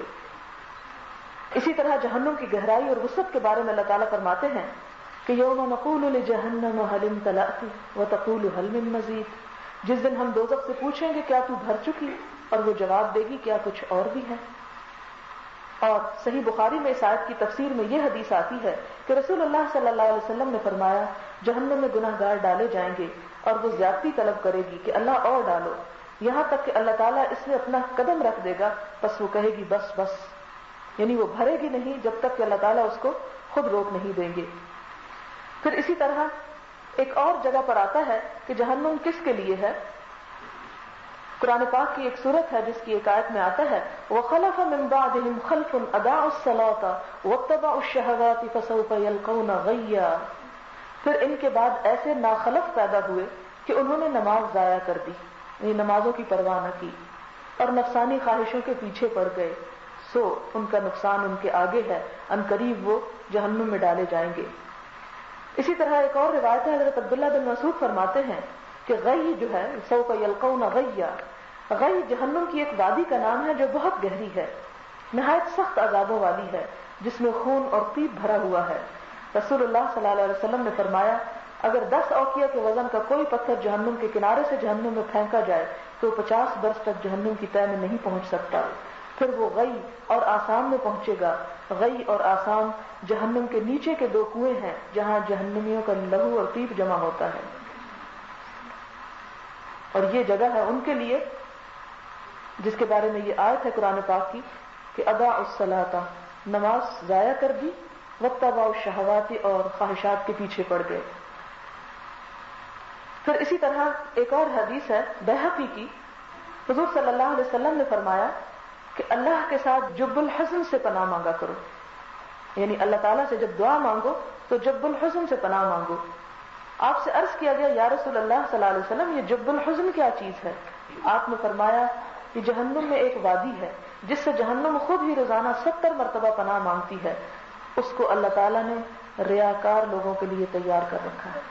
اسی طرح جہنم کی گہرائی اور وسعت کے بارے میں اللہ تعالیٰ فرماتے ہیں کہ یوم نقول لجہنم هل امتلأت وتقول هل من مزید، جس دن ہم دوزخ سے پوچھیں گے کیا تو بھر چکی، اور وہ جواب دے گی کیا کچھ اور بھی ہے۔ اور صحیح بخاری میں اس آیت کی تفسیر میں یہ حدیث آتی ہے کہ رسول اللہ صلی اللہ علیہ وسلم نے فرمایا جہنم میں گناہ گار ڈالے جائیں گے اور وہ زیادتی طلب کرے گی کہ اللہ اور ڈالو، یہاں تک کہ اللہ تعالیٰ اس میں اپنا قدم رکھ دے گا، بس وہ کہے گی بس بس، یعنی وہ بھرے گی نہیں جب تک کہ اللہ تعالیٰ اس کو خود روک نہیں دیں گے۔ پھر اسی طرح ایک اور جگہ پر آتا ہے کہ جہنم کس کے لیے ہے۔ قرآن پاک کی ایک سورت ہے جس کی ایک آیت میں آتا ہے وَخَلَفَ مِن بَعْدِهِمْ خَلْفٌ أَضَاعُوا الصَّلَاةَ وَاتَّبَعُوا الشَّهَوَاتِ فَسَوْفَ يَلْقَوْنَ غَيًّا، پھر ان کے بعد ایسے ناخلف پیدا ہوئے کہ انہوں نے نماز ضائع کر دی، یعنی نمازوں کی پرواہ نہ کی اور نفسانی خواہشوں کے پیچھے پڑ گئے، سو ان کا نقصان ان کے آگے ہے، ان قریب وہ جہنم میں ڈالے جائیں گے۔ اسی طرح ایک اور روایت ہے، حضرت عبداللہ بن مسعود فرماتے ہیں کہ غی جو ہے سوف یلقون غیا، غی جہنم کی ایک وادی کا نام ہے جو بہت گہری ہے، نہایت سخت عذابوں والی ہے، جس میں خون اور پیپ بھرا ہوا ہے۔ رسول اللہ صلی اللہ علیہ وسلم نے فرمایا اگر دس اوقیہ کے وزن کا کوئی پتھر جہنم کے کنارے سے جہنم میں پھینکا جائے تو پچاس برس تک جہنم کی تہ میں نہیں پہنچ سکتا، پھر وہ غی اور آسام میں پہنچے گا۔ غی اور آسام جہنم کے نیچے کے دو کنویں ہیں جہاں جہنمیوں کا لہو اور پیپ جمع ہوتا ہے، اور یہ جگہ ہے ان کے لیے جس کے بارے میں یہ آیت ہے قرآن پاک کی کہ اضاعوا الصلاۃ، نماز ضائع کر دی، واتبعوا الشہوات، اور خواہشات کے پیچھے پڑ گئے۔ پھر اسی طرح ایک اور حدیث ہے بیہقی کی، حضور صلی اللہ علیہ وسلم نے فرمایا کہ اللہ کے ساتھ جب الحزن سے پناہ مانگا کرو، یعنی اللہ تعالیٰ سے جب دعا مانگو تو جب الحزن سے پناہ مانگو۔ آپ سے عرض کیا گیا یا رسول اللہ صلی اللہ علیہ وسلم یہ جب الحزن کیا چیز ہے؟ آپ نے فرمایا کہ جہنم میں ایک وادی ہے جس سے جہنم خود ہی روزانہ ستر مرتبہ پناہ مانگتی ہے، اس کو اللہ تعالیٰ نے ریاکار لوگوں کے لیے تیار کر رکھا ہے۔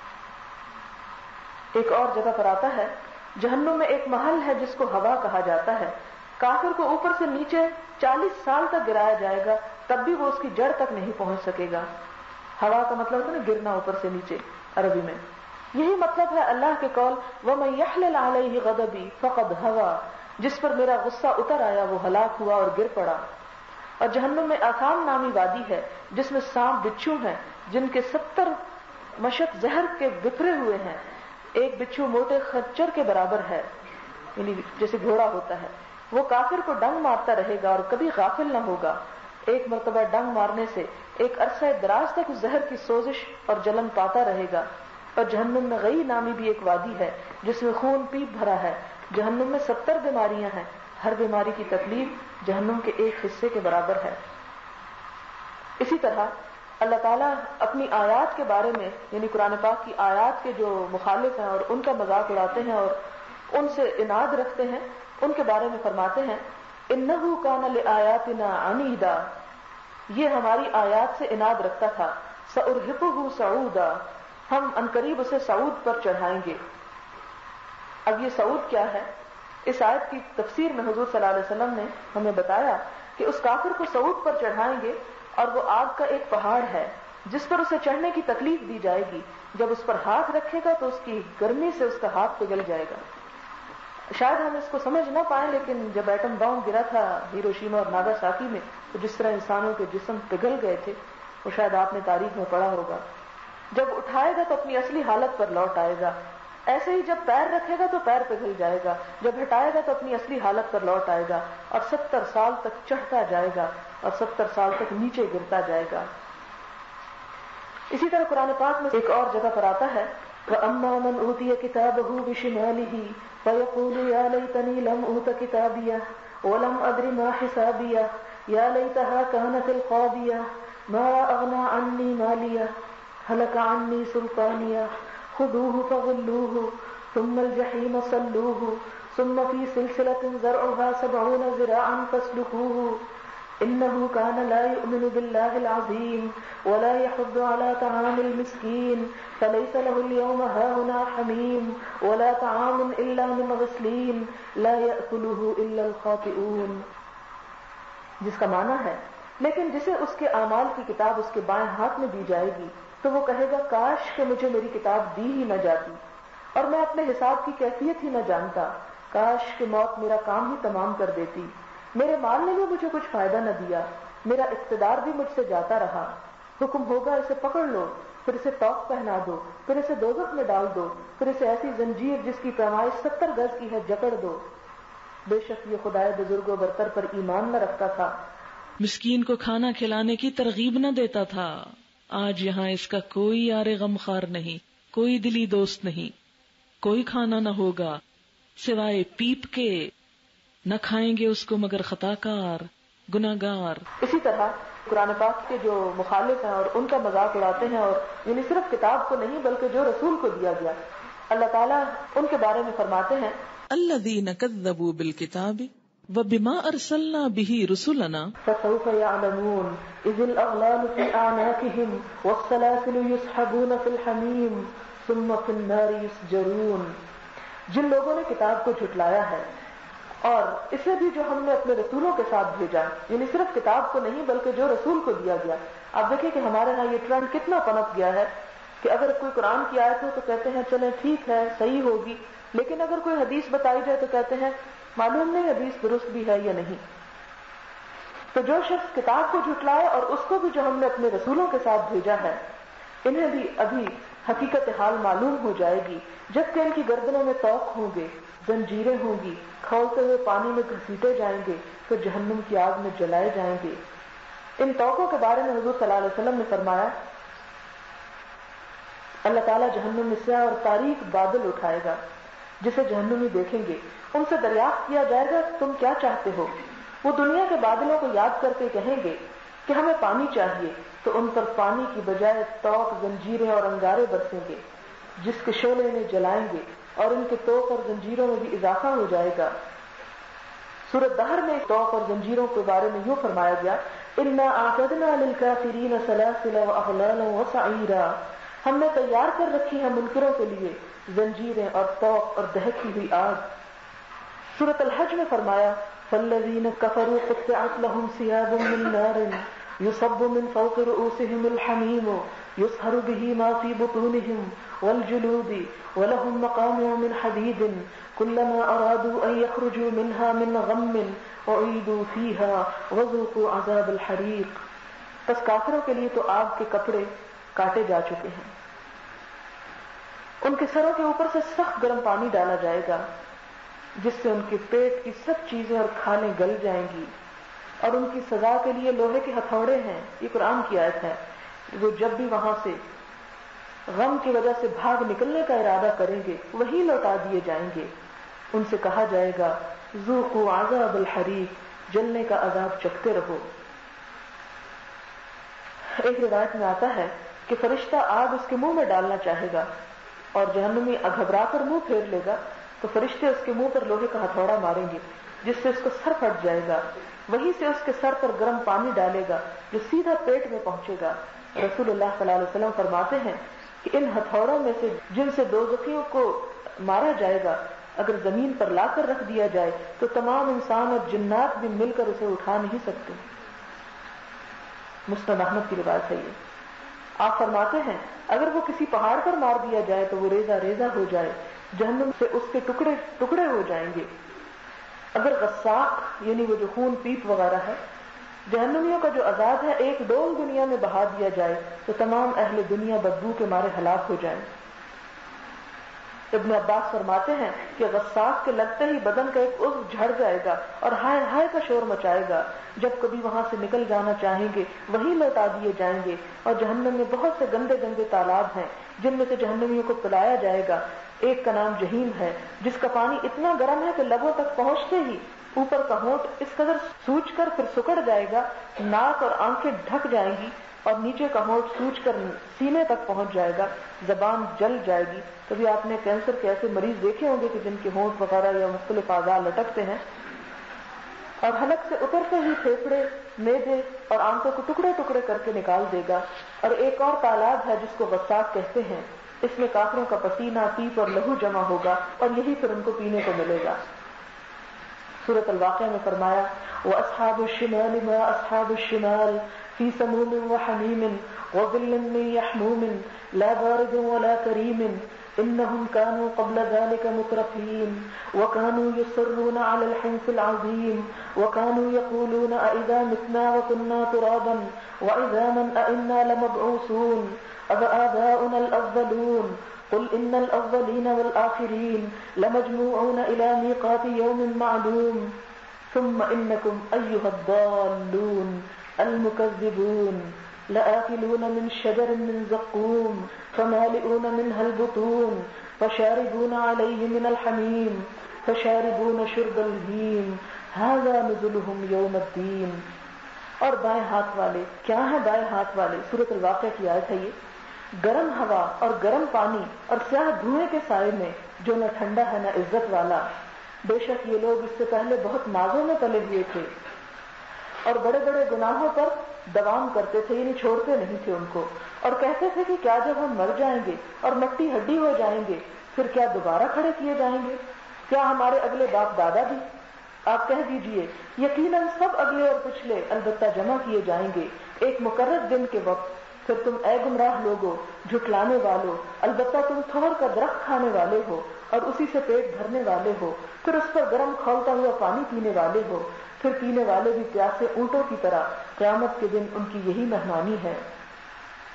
ایک اور جگہ پر آتا ہے جہنم میں ایک محل ہے جس کو ہوا کہا جاتا ہے، کافر کو اوپر سے نیچے چالیس سال تک گرایا جائے گا تب بھی وہ اس کی جڑ تک نہیں پہنچ سکے گا۔ ہوا کا مطلب ہے نا گرنا اوپر سے نیچے عربی میں، یہی مطلب ہے اللہ کے قول وَمَن يَحْلِلْ عَلَيْهِ غَضَبِي فَقَدْ هَوَىٰ، جس پر میرا غصہ اتر آیا وہ ہلاک ہوا اور گر پڑا۔ اور جہنم میں آسام نامی وادی ہے جس میں سانپ بچھو ہیں جن کے ستر مشک زہر کے بکھرے ہوئے ہیں، ایک بچھو موٹے خچر کے برابر ہے، یعنی جیسے گھوڑا ہوتا ہے، وہ کافر کو ڈنگ مارتا رہے گا اور کبھی غافل نہ ہوگا۔ ایک مرتبہ ڈنگ مارنے سے ایک عرصہ دراز تک اس زہر کی سوزش اور جلن پاتا رہے گا۔ اور جہنم میں غی نامی بھی ایک وادی ہے جس میں خون پیپ بھرا ہے، جہنم میں ستر بیماریاں ہیں، ہر بیماری کی تکلیف جہنم کے ایک حصے کے برابر ہے۔ اسی طرح اللہ تعالیٰ اپنی آیات کے بارے میں، یعنی قرآن پاک کی آیات کے جو مخالف ہیں اور ان کا مذاق اڑاتے ہیں اور ان سے اناد رکھتے ہیں، ان کے بارے میں فرماتے ہیں انہ کان لآیاتنا عنیدا، یہ ہماری آیات سے اناد رکھتا تھا، سأرہقہ صعودا، ہم عنقریب اسے صعود پر چڑھائیں گے۔ اب یہ صعود کیا ہے؟ اس آیت کی تفسیر میں حضور صلی اللہ علیہ وسلم نے ہمیں بتایا کہ اس کافر کو صعود پر چڑھائیں گے اور وہ آگ کا ایک پہاڑ ہے جس پر اسے چڑھنے کی تکلیف دی جائے گی، جب اس پر ہاتھ رکھے گا تو اس کی گرمی سے اس کا ہاتھ پگھل جائے گا۔ شاید ہم اس کو سمجھ نہ پائیں، لیکن جب ایٹم بم گرا تھا ہیروشیما اور ناگاساکی میں تو جس طرح انسانوں کے جسم پگھل گئے تھے وہ شاید آپ نے تاریخ میں پڑھا ہوگا۔ جب اٹھائے گا تو اپنی اصلی حالت پر لوٹ آئے گا، ایسے ہی جب پیر رکھے گا تو پیر پگھل جائے گا، جب ہٹائے گا تو اپنی اصلی حالت پر لوٹ آئے گا اور ستر سال تک چڑھتا جائے گا اور ستر سال تک نیچے گرتا جائے گا۔ اسی طرح قرآن پاک میں ایک اور جگہ پر آتا ہے وَأَمَّا مَنْ أُوتِيَ كِتَابَهُ بِشِمَالِهِ فَيَقُولُ يَا لَيْتَنِي لَمْ أُوتَ كِتَابِيَهْ وَلَمْ أَدْرِ مَا حِسَابِيَهْ يَا لَيْتَهَا كَانَتِ الْقَاضِيَةَ مَا أَغْنَىٰ عَنِّي مَالِيَهْ هَلَكَ عَنِّي سُلْطَانِيَهْ خُذُوهُ فَغُلُّوهُ ثُمَّ الْجَحِيمَ صَلُّوهُ ثُمَّ فِي سِلْسِلَةٍ ذَرْعُهَا سَبْعُونَ ذِرَاعًا فَاسْلُكُوهُ إنه كان لا يؤمن بالله العظيم ولا يحض على طعام المسكين فليس له اليوم هاهنا حميم ولا طعام إلا من غسلين لا يأكله إلا الخاطئون، جس کا معنی ہے لیکن جسے اس کے اعمال کی کتاب اس کے بائیں ہاتھ میں دی جائے گی تو وہ کہے گا کاش کہ مجھے میری کتاب دی ہی نہ جاتی اور میں اپنے حساب کی کیفیت ہی نہ جانتا، کاش کہ موت میرا کام ہی تمام کر دیتی، میرے مال نے بھی مجھے کچھ فائدہ نہ دیا، میرا اقتدار بھی مجھ سے جاتا رہا، حکم ہوگا اسے پکڑ لو، پھر اسے توق پہنا دو، پھر اسے دوزخ میں ڈال دو، پھر اسے ایسی زنجیر جس کی پیمائش ستر گز کی ہے جکڑ دو، بے شک یہ خدائے بزرگ و برتر پر ایمان نہ رکھتا تھا، مسکین کو کھانا کھلانے کی ترغیب نہ دیتا تھا، آج یہاں اس کا کوئی یار غمخوار نہیں، کوئی دلی دوست نہیں، کوئی کھانا نہ ہوگا سوائے پیپ کے، نہ کھائیں گے اس کو مگر خطا کار گناہگار۔ اسی طرح قرآن پاک کے جو مخالف ہیں اور ان کا مذاق اڑاتے ہیں، اور یعنی صرف کتاب کو نہیں بلکہ جو رسول کو دیا گیا، اللہ تعالیٰ ان کے بارے میں فرماتے ہیں الذین کذبوا بالکتاب وبما ارسلنا به رسلنا فسوف يعلمون اذ الاغلال في اعناقهم والسلاسل يسحبون في الحميم ثم في النار يسجرون، جن لوگوں نے کتاب کو جھٹلایا ہے اور اسے بھی جو ہم نے اپنے رسولوں کے ساتھ بھیجا، یعنی صرف کتاب کو نہیں بلکہ جو رسول کو دیا گیا۔ آپ دیکھیں کہ ہمارے ہاں یہ ٹرینڈ کتنا پنپ گیا ہے کہ اگر کوئی قرآن کی آیت ہو تو کہتے ہیں چلیں ٹھیک ہے صحیح ہوگی، لیکن اگر کوئی حدیث بتائی جائے تو کہتے ہیں معلوم نہیں حدیث درست بھی ہے یا نہیں۔ تو جو شخص کتاب کو جھٹلائے اور اس کو بھی جو ہم نے اپنے رسولوں کے ساتھ بھیجا ہے، انہیں بھی ابھی حقیقت حال معلوم ہو جائے گی، جبکہ ان کی گردنوں میں طوق ہوں گے، زنجیریں ہوں گی، کھولتے ہوئے پانی میں گھسیٹے جائیں گے، پھر جہنم کی آگ میں جلائے جائیں گے۔ ان طوقوں کے بارے میں حضور صلی اللہ علیہ وسلم نے فرمایا اللہ تعالیٰ جہنم میں سیاہ اور تاریک بادل اٹھائے گا جسے جہنمی دیکھیں گے، ان سے دریافت کیا جائے گا تم کیا چاہتے ہو؟ وہ دنیا کے بادلوں کو یاد کرتے کہیں گے کہ ہمیں پانی چاہیے، تو ان پر پانی کی بجائے طوق، زنجیریں اور انگارے برسیں گے جس کے شعلے انہیں جلائیں گے، اور ان کے طوق اور زنجیروں میں بھی اضافہ ہو جائے گا۔ سورۃ دہر میں طوق اور زنجیروں کے بارے میں یوں فرمایا گیا اِنَّا أَعْتَدْنَا لِلْكَافِرِينَ سَلَاسِلَ وَأَغْلَالًا وَسَعِيرًا، ہم نے تیار کر رکھی ہے منکروں کے لیے زنجیریں اور طوق اور دہکتی ہوئی آگ۔ سورۃ الحج میں فرمایا فَالَّذِينَ كَفَرُوا قُطِّعَتْ لَهُمْ ثِيَابٌ مِّن نَّارٍ يُصَبُّ مِن فَوْقِ رُءُوسِهِمُ الْحَمِيمُ يُصْهَرُ بِهِ مَا فِي بُطُونِهِمْ وَالْجُلُودِ وَلَهُم مَّقَامِعُ مِنْ حَدِيدٍ كُلَّمَا أَرَادُوا أَن يَخْرُجُوا مِنْهَا مِنْ غَمٍّ أُعِيدُوا فِيهَا وَذُوقُوا عَذَابَ الْحَرِيقِ۔ پس کافروں کے لیے تو آگ کے کپڑے کاٹے جا چکے ہیں، ان کے سروں کے اوپر سے سخت گرم پانی ڈالا جائے گا جس سے ان کے پیٹ کی سب چیزیں اور کھالیں گل جائیں گی، اور ان کی سزا کے لیے لوہے کے ہتھوڑے ہیں۔ یہ قرآن کی آیت ہے۔ وہ جب بھی وہاں سے غم کی وجہ سے بھاگ نکلنے کا ارادہ کریں گے وہی لوٹا دیے جائیں گے۔ ان سے کہا جائے گا ذوقوا عذاب الحریق، جلنے کا عذاب چکھتے رہو۔ ایک روایت میں آتا ہے کہ فرشتہ آگ اس کے منہ میں ڈالنا چاہے گا اور جہنمی گھبرا کر منہ پھیر لے گا تو فرشتے اس کے منہ پر لوہے کا ہتھوڑا ماریں گے جس سے اس کا سر پھٹ جائے گا، وہیں سے اس کے سر پر گرم پانی ڈالے گا جو سیدھا پیٹ میں پہنچے گا۔ رسول اللہ صلی اللہ علیہ وسلم فرماتے ہیں کہ ان ہتھوڑوں میں سے جن سے دوزخیوں کو مارا جائے گا اگر زمین پر لا کر رکھ دیا جائے تو تمام انسان اور جنات بھی مل کر اسے اٹھا نہیں سکتے۔ مسند احمد کی روایت ہے یہ۔ آپ فرماتے ہیں اگر وہ کسی پہاڑ پر مار دیا جائے تو وہ ریزہ ریزہ ہو جائے، جہنم سے اس کے ٹکڑے ٹکڑے ہو جائیں گے۔ اگر غساق یعنی وہ جو خون پیپ وغیرہ ہے، جہنمیوں کا جو عذاب ہے ایک ڈول دنیا میں بہا دیا جائے تو تمام اہل دنیا بدبو کے مارے ہلاک ہو جائیں۔ ابن عباس فرماتے ہیں کہ غساق کے لگتے ہی بدن کا ایک عضو جھڑ جائے گا اور ہائے ہائے کا شور مچائے گا، جب کبھی وہاں سے نکل جانا چاہیں گے وہی لوٹا دیے جائیں گے۔ اور جہنم میں بہت سے گندے گندے تالاب ہیں جن میں سے جہنمیوں کو پلایا جائے گا۔ ایک کا نام جہیم ہے جس کا پانی اتنا گرم ہے کہ لبوں تک پہنچتے ہی اوپر کا ہونٹ اس قدر سوج کر پھر سکڑ جائے گا، ناک اور آنکھیں ڈھک جائیں گی، اور نیچے کا ہونٹ سوج کر سینے تک پہنچ جائے گا، زبان جل جائے گی۔ کبھی آپ نے کینسر کے ایسے مریض دیکھے ہوں گے کہ جن کے ہونٹ وغیرہ یا مختلف اعضاء لٹکتے ہیں، اور حلق سے اترتے ہی پھیپھڑے، معدے اور آنتوں کو ٹکڑے ٹکڑے کر کے نکال دے گا۔ اور ایک اور تالاب ہے جس کو غساق کہتے ہیں، اس میں کافروں کا پسینہ، پیپ اور لہو جمع ہوگا اور یہی پھر ان کو پینے کو ملے گا۔ سورۃ الواقعہ میں فرمایا وَأَصْحَابُ الشِّمَالِ مَا أَصْحَابُ الشِّمَالِ فِي سَمُومٍ وَحَمِيمٍ وَظِلٍّ مِّن يَحْمُومٍ لَا بَارِدٍ وَلَا كَرِيمٍ إِنَّهُمْ كَانُوا قَبْلَ ذَلِكَ مُتْرَفِينَ وَكَانُوا يُصِرُّونَ عَلَى الْحِنثِ الْعَظِيمِ وَكَانُوا يَقُولُونَ أَإِذَا مِتْنَا وَكُنَّا تُرَابًا وَعِظَامًا أَإِنَّا لَمَبْعُوثُونَ أَوَآبَاؤُنَا الْأَوَّلُونَ قل إن الأولين والآخرين لمجموعون إلى ميقات يوم معلوم ثم إنكم أيها الضالون المكذبون لآكلون من شجر من زقوم فمالئون منها البطون فشاربون عليه من الحميم فشاربون شرب الهيم هذا نزلهم يوم الدين۔ اور بائیں ہاتھ والے کیا ہیں؟ بائیں ہاتھ والے سورۃ الواقعہ کی آیت ہے یہ۔ گرم ہوا اور گرم پانی اور سیاہ دھوئیں کے سائے میں جو نہ ٹھنڈا ہے نہ عزت والا۔ بے شک یہ لوگ اس سے پہلے بہت نازوں میں پلے ہوئے تھے اور بڑے بڑے گناہوں پر دوام کرتے تھے، یعنی چھوڑتے نہیں تھے ان کو، اور کہتے تھے کہ کیا جب ہم مر جائیں گے اور مٹی ہڈی ہو جائیں گے پھر کیا دوبارہ کھڑے کیے جائیں گے؟ کیا ہمارے اگلے باپ دادا بھی؟ آپ کہہ دیجئے یقیناً سب اگلے اور پچھلے البتہ جمع کیے جائیں گے ایک مقرر دن کے وقت۔ پھر تم اے گمراہ لوگو، جھٹلانے والو، البتہ تم تھور کا درخت کھانے والے ہو اور اسی سے پیٹ بھرنے والے ہو، پھر اس پر گرم کھولتا ہوا پانی پینے والے ہو، پھر پینے والے بھی پیاسے اونٹوں کی طرح۔ قیامت کے دن ان کی یہی مہمانی ہے۔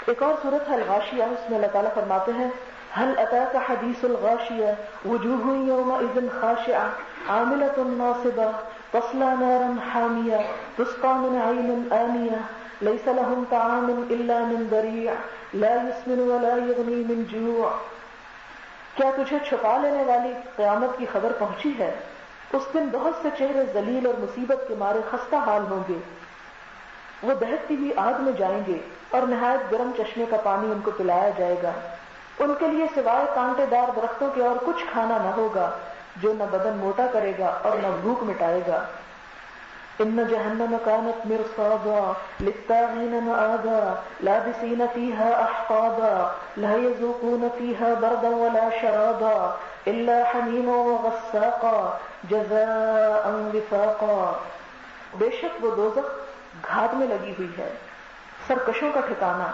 ایک اور صورت ہے الغاشیہ، اس میں اللہ تعالیٰ فرماتے ہیں هل اتاك حديث الغاشية وجوه يومئذ خاشعة عاملة ناصبة تصلى نارا حامية تسقى من عين آنية ليس لهم طعام إلا من ضريع لا يسمن ولا يغني من جوع. کیا تجھے چھپا لینے والی قیامت کی خبر پہنچی ہے؟ اس دن بہت سے چہرے ذلیل اور مصیبت کے مارے خستہ حال ہوں گے، وہ بہتی ہوئی آگ میں جائیں گے اور نہایت گرم چشمے کا پانی ان کو پلایا جائے گا. ان کے لیے سوائے کانٹے دار درختوں کے اور کچھ کھانا نہ ہوگا جو نہ بدن موٹا کرے گا اور نہ بھوک مٹائے گا. ان جہنم كانت مرصادا للطاغين مآبا لابسين فيها احقابا لا يذوقون فيها بردا ولا شرابا الا حميما وغساقا جزاء وفاقا. بے شک وہ دوزخ گھاٹ میں لگی ہوئی ہے، سرکشوں کا ٹھکانہ.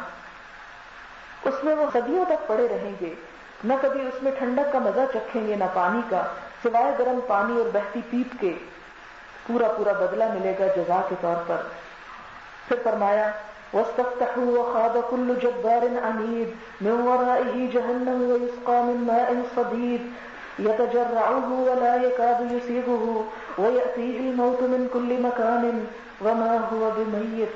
اس میں وہ صدیوں تک پڑے رہیں گے، نہ کبھی اس میں ٹھنڈک کا مزہ چکھیں گے نہ پانی کا، سوائے گرم پانی اور بہتی پیپ کے. پورا پورا بدلہ ملے گا جزا کے طور پر. پھر فرمایا واستفتحوا وخاب كل جبار عنيد من ورائه جهنم ويسقى من ماء صديد يتجرعه ولا يكاد يسيغه ويأتيه الموت من كل مكان وما هو بميت.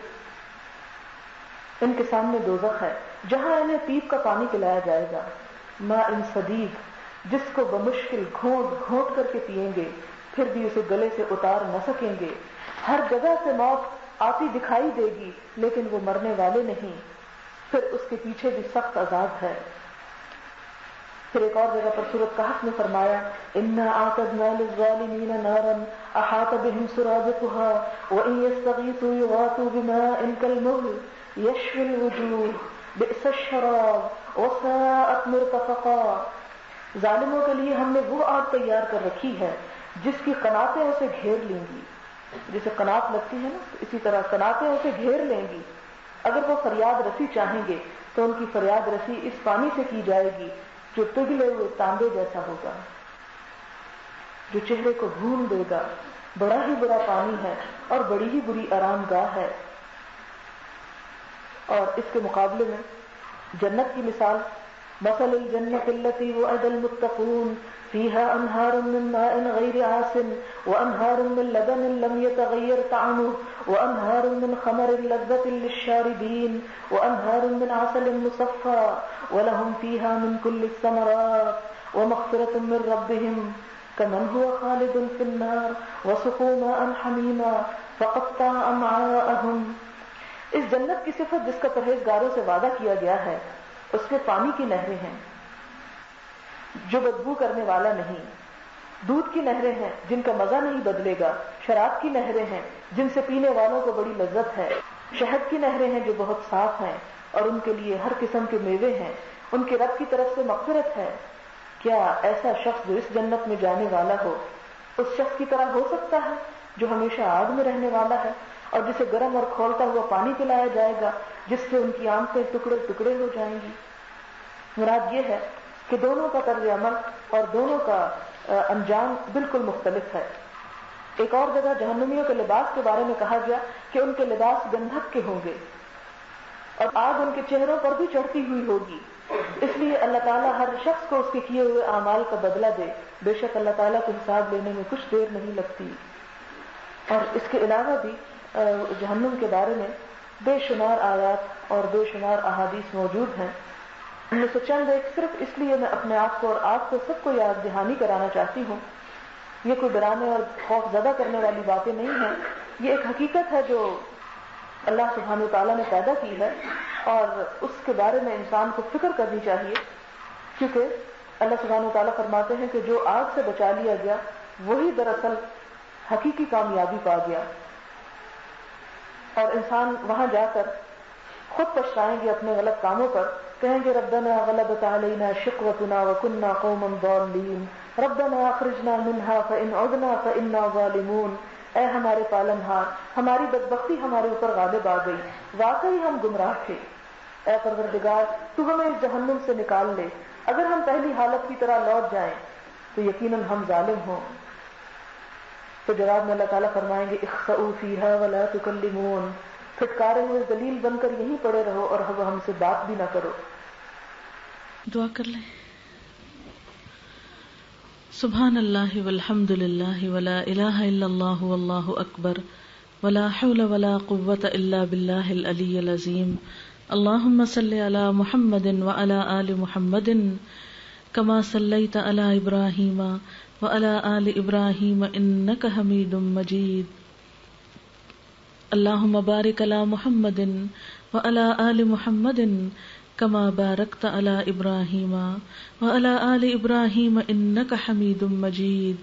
ان کے سامنے دوزخ ہے جہاں انہیں پیپ کا پانی پلایا جائے گا، ماء صدید، جس کو بمشکل گھونٹ گھونٹ کر کے پیئیں گے، پھر بھی اسے گلے سے اتار نہ سکیں گے. ہر جگہ سے موت آتی دکھائی دے گی لیکن وہ مرنے والے نہیں. پھر اس کے پیچھے بھی سخت عذاب ہے. پھر ایک اور جگہ پر سورۃ کہف میں فرمایا انا اعتدنا للظالمین نارا احاط بهم سرادقها وان يستغيثوا يغاثوا بماء كالمهل يشوي الوجوه بئس الشراب وساءت مرتفقا. ظالموں کے لیے ہم نے وہ آگ تیار کر رکھی ہے جس کی قناتیں اسے گھیر لیں گی. جسے قنات لگتی ہے نا، اسی طرح قناتیں اسے گھیر لیں گی. اگر وہ فریاد رسی چاہیں گے تو ان کی فریاد رسی اس پانی سے کی جائے گی جو پگھلے ہوئے تانبے جیسا ہوگا، جو چہرے کو بھون دے گا. بڑا ہی برا پانی ہے اور بڑی ہی بری آرام گاہ ہے. اور اس کے مقابلے میں جنت کی مثال مثل الجنة التي وعد المتقون فيها أنهار من ماء غير آسن وأنهار من لبن لم يتغير طعمه وأنهار من خمر لذة للشاربين وأنهار من عسل مصفى ولهم فيها من كل الثمرات ومغفرة من ربهم كمن هو خالد في النار وسقوا ماء حميما فقطع أمعاءهم. اس جنت کی صفت جس کا پرہیزگاروں سے وعدہ کیا گیا ہے، اس میں پانی کی نہریں ہیں جو بدبو کرنے والا نہیں، دودھ کی نہریں ہیں جن کا مزہ نہیں بدلے گا، شراب کی نہریں ہیں جن سے پینے والوں کو بڑی لذت ہے، شہد کی نہریں ہیں جو بہت صاف ہیں اور ان کے لیے ہر قسم کے میوے ہیں، ان کے رب کی طرف سے مغفرت ہے. کیا ایسا شخص جو اس جنت میں جانے والا ہو اس شخص کی طرح ہو سکتا ہے جو ہمیشہ آگ میں رہنے والا ہے اور جسے گرم اور کھولتا ہوا پانی پلایا جائے گا جس سے ان کی آنکھیں ٹکڑے ٹکڑے ہو جائیں گی؟ مراد یہ ہے کہ دونوں کا طرز عمل اور دونوں کا انجام بالکل مختلف ہے. ایک اور جگہ جہنمیوں کے لباس کے بارے میں کہا گیا کہ ان کے لباس گندھک کے ہوں گے اور آگ ان کے چہروں پر بھی چڑھتی ہوئی ہوگی. اس لیے اللہ تعالیٰ ہر شخص کو اس کے کیے ہوئے اعمال کا بدلہ دے. بے شک اللہ تعالیٰ کو حساب لینے میں کچھ دیر نہیں لگتی. اور اس کے علاوہ بھی جہنم کے بارے میں بے شمار آیات اور بے شمار احادیث موجود ہیں. میں سے چند ایک صرف اس لیے میں اپنے آپ کو اور آپ کو سب کو یاد دہانی کرانا چاہتی ہوں. یہ کوئی ڈرانے اور خوف زدہ کرنے والی باتیں نہیں ہیں، یہ ایک حقیقت ہے جو اللہ سبحانہ وتعالیٰ نے پیدا کی ہے اور اس کے بارے میں انسان کو فکر کرنی چاہیے. کیونکہ اللہ سبحانہ وتعالیٰ فرماتے ہیں کہ جو آگ سے بچا لیا گیا وہی دراصل حقیقی کامیابی پا گیا، اور انسان وہاں جا کر خود پچھتائیں گے اپنے غلط کاموں پر، کہیں گے ربنا غلبت علینا شقوتنا وکنا قوما ضالین ربنا اخرجنا منها فان عدنا فانا ظالمون. اے ہمارے پالنہار، ہماری بدبختی ہمارے اوپر غالب آ گئی، واقعی ہم گمراہ تھے. اے پروردگار تو ہمیں اس جہنم سے نکال لے، اگر ہم پہلی حالت کی طرح لوٹ جائیں تو یقیناً ہم ظالم ہوں. تو جواب میں اللہ تعالیٰ فرمائیں گے اخسؤوا فیہا ولا تکلمون، پھٹکارے ہوئے ذلیل بن کر یہیں پڑے رہو اور ہم سے بات بھی نہ کرو. دعا کر لیں. سبحان اللہ والحمد للہ ولا الہ الا اللہ واللہ اکبر ولا حول ولا قوة الا باللہ العلی العظیم. اللہم صلی علی محمد وعلی آل محمد کما صلیت علی ابراہیم وعلی آل ابراہیم انک حمید مجید. اللہم بارک علی محمد وعلی آل محمد کما بارکت علی ابراہیم وعلی آل ابراہیم انک حمید مجید.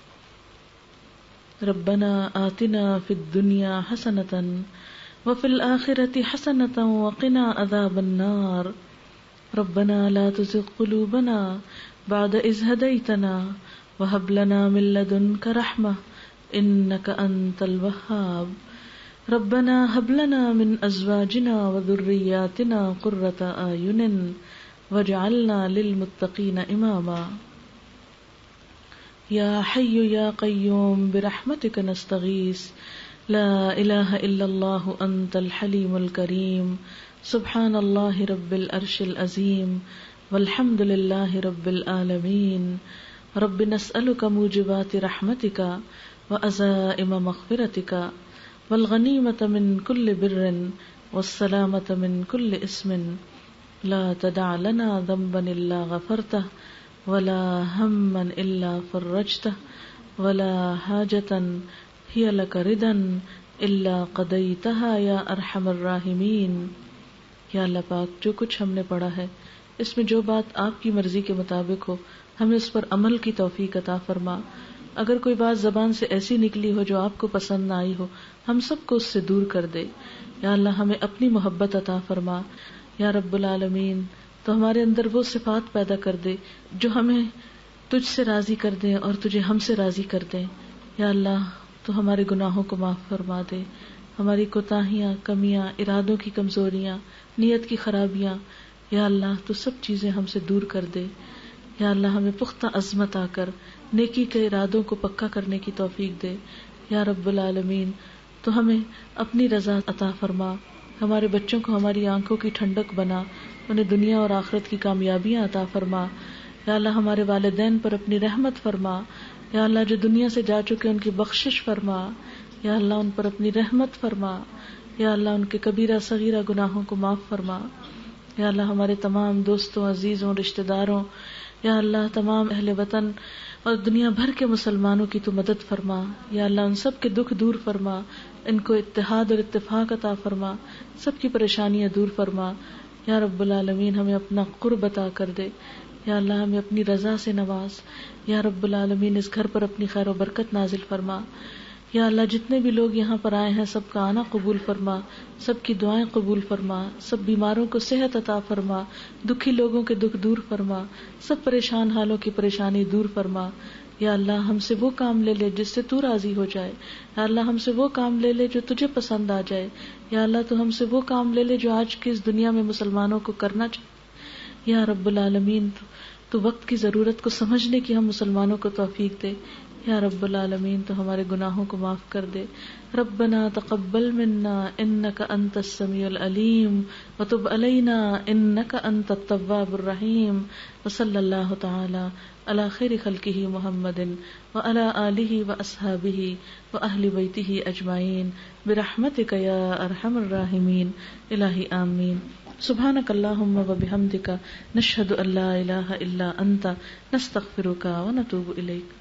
ربنا آتنا فی الدنیا حسنۃ وفی الآخرۃ حسنۃ وقنا عذاب النار. ربنا لا تزغ قلوبنا بعد اذ ہدیتنا وہب لنا من لدنک رحمۃ انک انت الوہاب. ربنا هب لنا من ازواجنا وذرياتنا قرة اعين واجعلنا للمتقين اماما. یا حی یا قیوم برحمتک نستغیث لا الہ الا اللہ انت الحلیم الکریم. سبحان اللہ رب العرش العظیم والحمد للہ رب العالمین. رب نسألک موجبات رحمتک وعزائم مغفرتک والغنیمة من كل بر والسلامة من كل اسم. لا تدع لنا ذنبا الا غفرته ولا هما الا فرجته ولا حاجة هي لك ردا الا قضيتها یا ارحم الراحمین. یا اللہ پاک، جو کچھ ہم نے پڑھا ہے اس میں جو بات آپ کی مرضی کے مطابق ہو ہمیں اس پر عمل کی توفیق عطا فرما. اگر کوئی بات زبان سے ایسی نکلی ہو جو آپ کو پسند نہ آئی ہو ہم سب کو اس سے دور کر دے. یا اللہ ہمیں اپنی محبت عطا فرما. یا رب العالمین تو ہمارے اندر وہ صفات پیدا کر دے جو ہمیں تجھ سے راضی کر دیں اور تجھے ہم سے راضی کر دیں. یا اللہ تو ہمارے گناہوں کو معاف فرما دے. ہماری کوتاہیاں، کمیاں، ارادوں کی کمزوریاں، نیت کی خرابیاں، یا اللہ تو سب چیزیں ہم سے دور کر دے. یا اللہ ہمیں پختہ عزمت آ کر نیکی کے ارادوں کو پکا کرنے کی توفیق دے. یا رب العالمین تو ہمیں اپنی رضا عطا فرما. ہمارے بچوں کو ہماری آنکھوں کی ٹھنڈک بنا، انہیں دنیا اور آخرت کی کامیابیاں عطا فرما. یا اللہ ہمارے والدین پر اپنی رحمت فرما. یا اللہ جو دنیا سے جا چکے ان کی بخشش فرما. یا اللہ ان پر اپنی رحمت فرما. یا اللہ ان کے کبیرہ صغیرہ گناہوں کو معاف فرما. یا اللہ ہمارے تمام دوستوں، عزیزوں، رشتہ داروں، یا اللہ تمام اہل وطن اور دنیا بھر کے مسلمانوں کی تو مدد فرما. یا اللہ ان سب کے دکھ دور فرما، ان کو اتحاد اور اتفاق عطا فرما، سب کی پریشانیاں دور فرما. یا رب العالمین ہمیں اپنا قرب عطا کر دے. یا اللہ ہمیں اپنی رضا سے نواز. یا رب العالمین اس گھر پر اپنی خیر و برکت نازل فرما. یا اللہ جتنے بھی لوگ یہاں پر آئے ہیں سب کا آنا قبول فرما، سب کی دعائیں قبول فرما، سب بیماروں کو صحت عطا فرما، دکھی لوگوں کے دکھ دور فرما، سب پریشان حالوں کی پریشانی دور فرما. یا اللہ ہم سے وہ کام لے لے جس سے تو راضی ہو جائے. یا اللہ ہم سے وہ کام لے لے جو تجھے پسند آ جائے. یا اللہ تو ہم سے وہ کام لے لے جو آج کی اس دنیا میں مسلمانوں کو کرنا چاہیے. یا رب العالمین تو وقت کی ضرورت کو سمجھنے کی ہم مسلمانوں کو توفیق دے. یا رب العالمین تو ہمارے گناہوں کو معاف کر دے. ربنا تقبل منا انک انت السمیع العلیم وتب علینا انک انت التواب الرحیم. وصلی اللہ تعالی علی خیر خلقہ محمد وعلی آلہ واصحابہ واہل بیتہ اجمعین برحمتک یا ارحم الراحمین. الہی آمین. سبحانک اللہم وبحمدک نشہد ان لا الہ الا انت نستغفرک ونتوب الیک.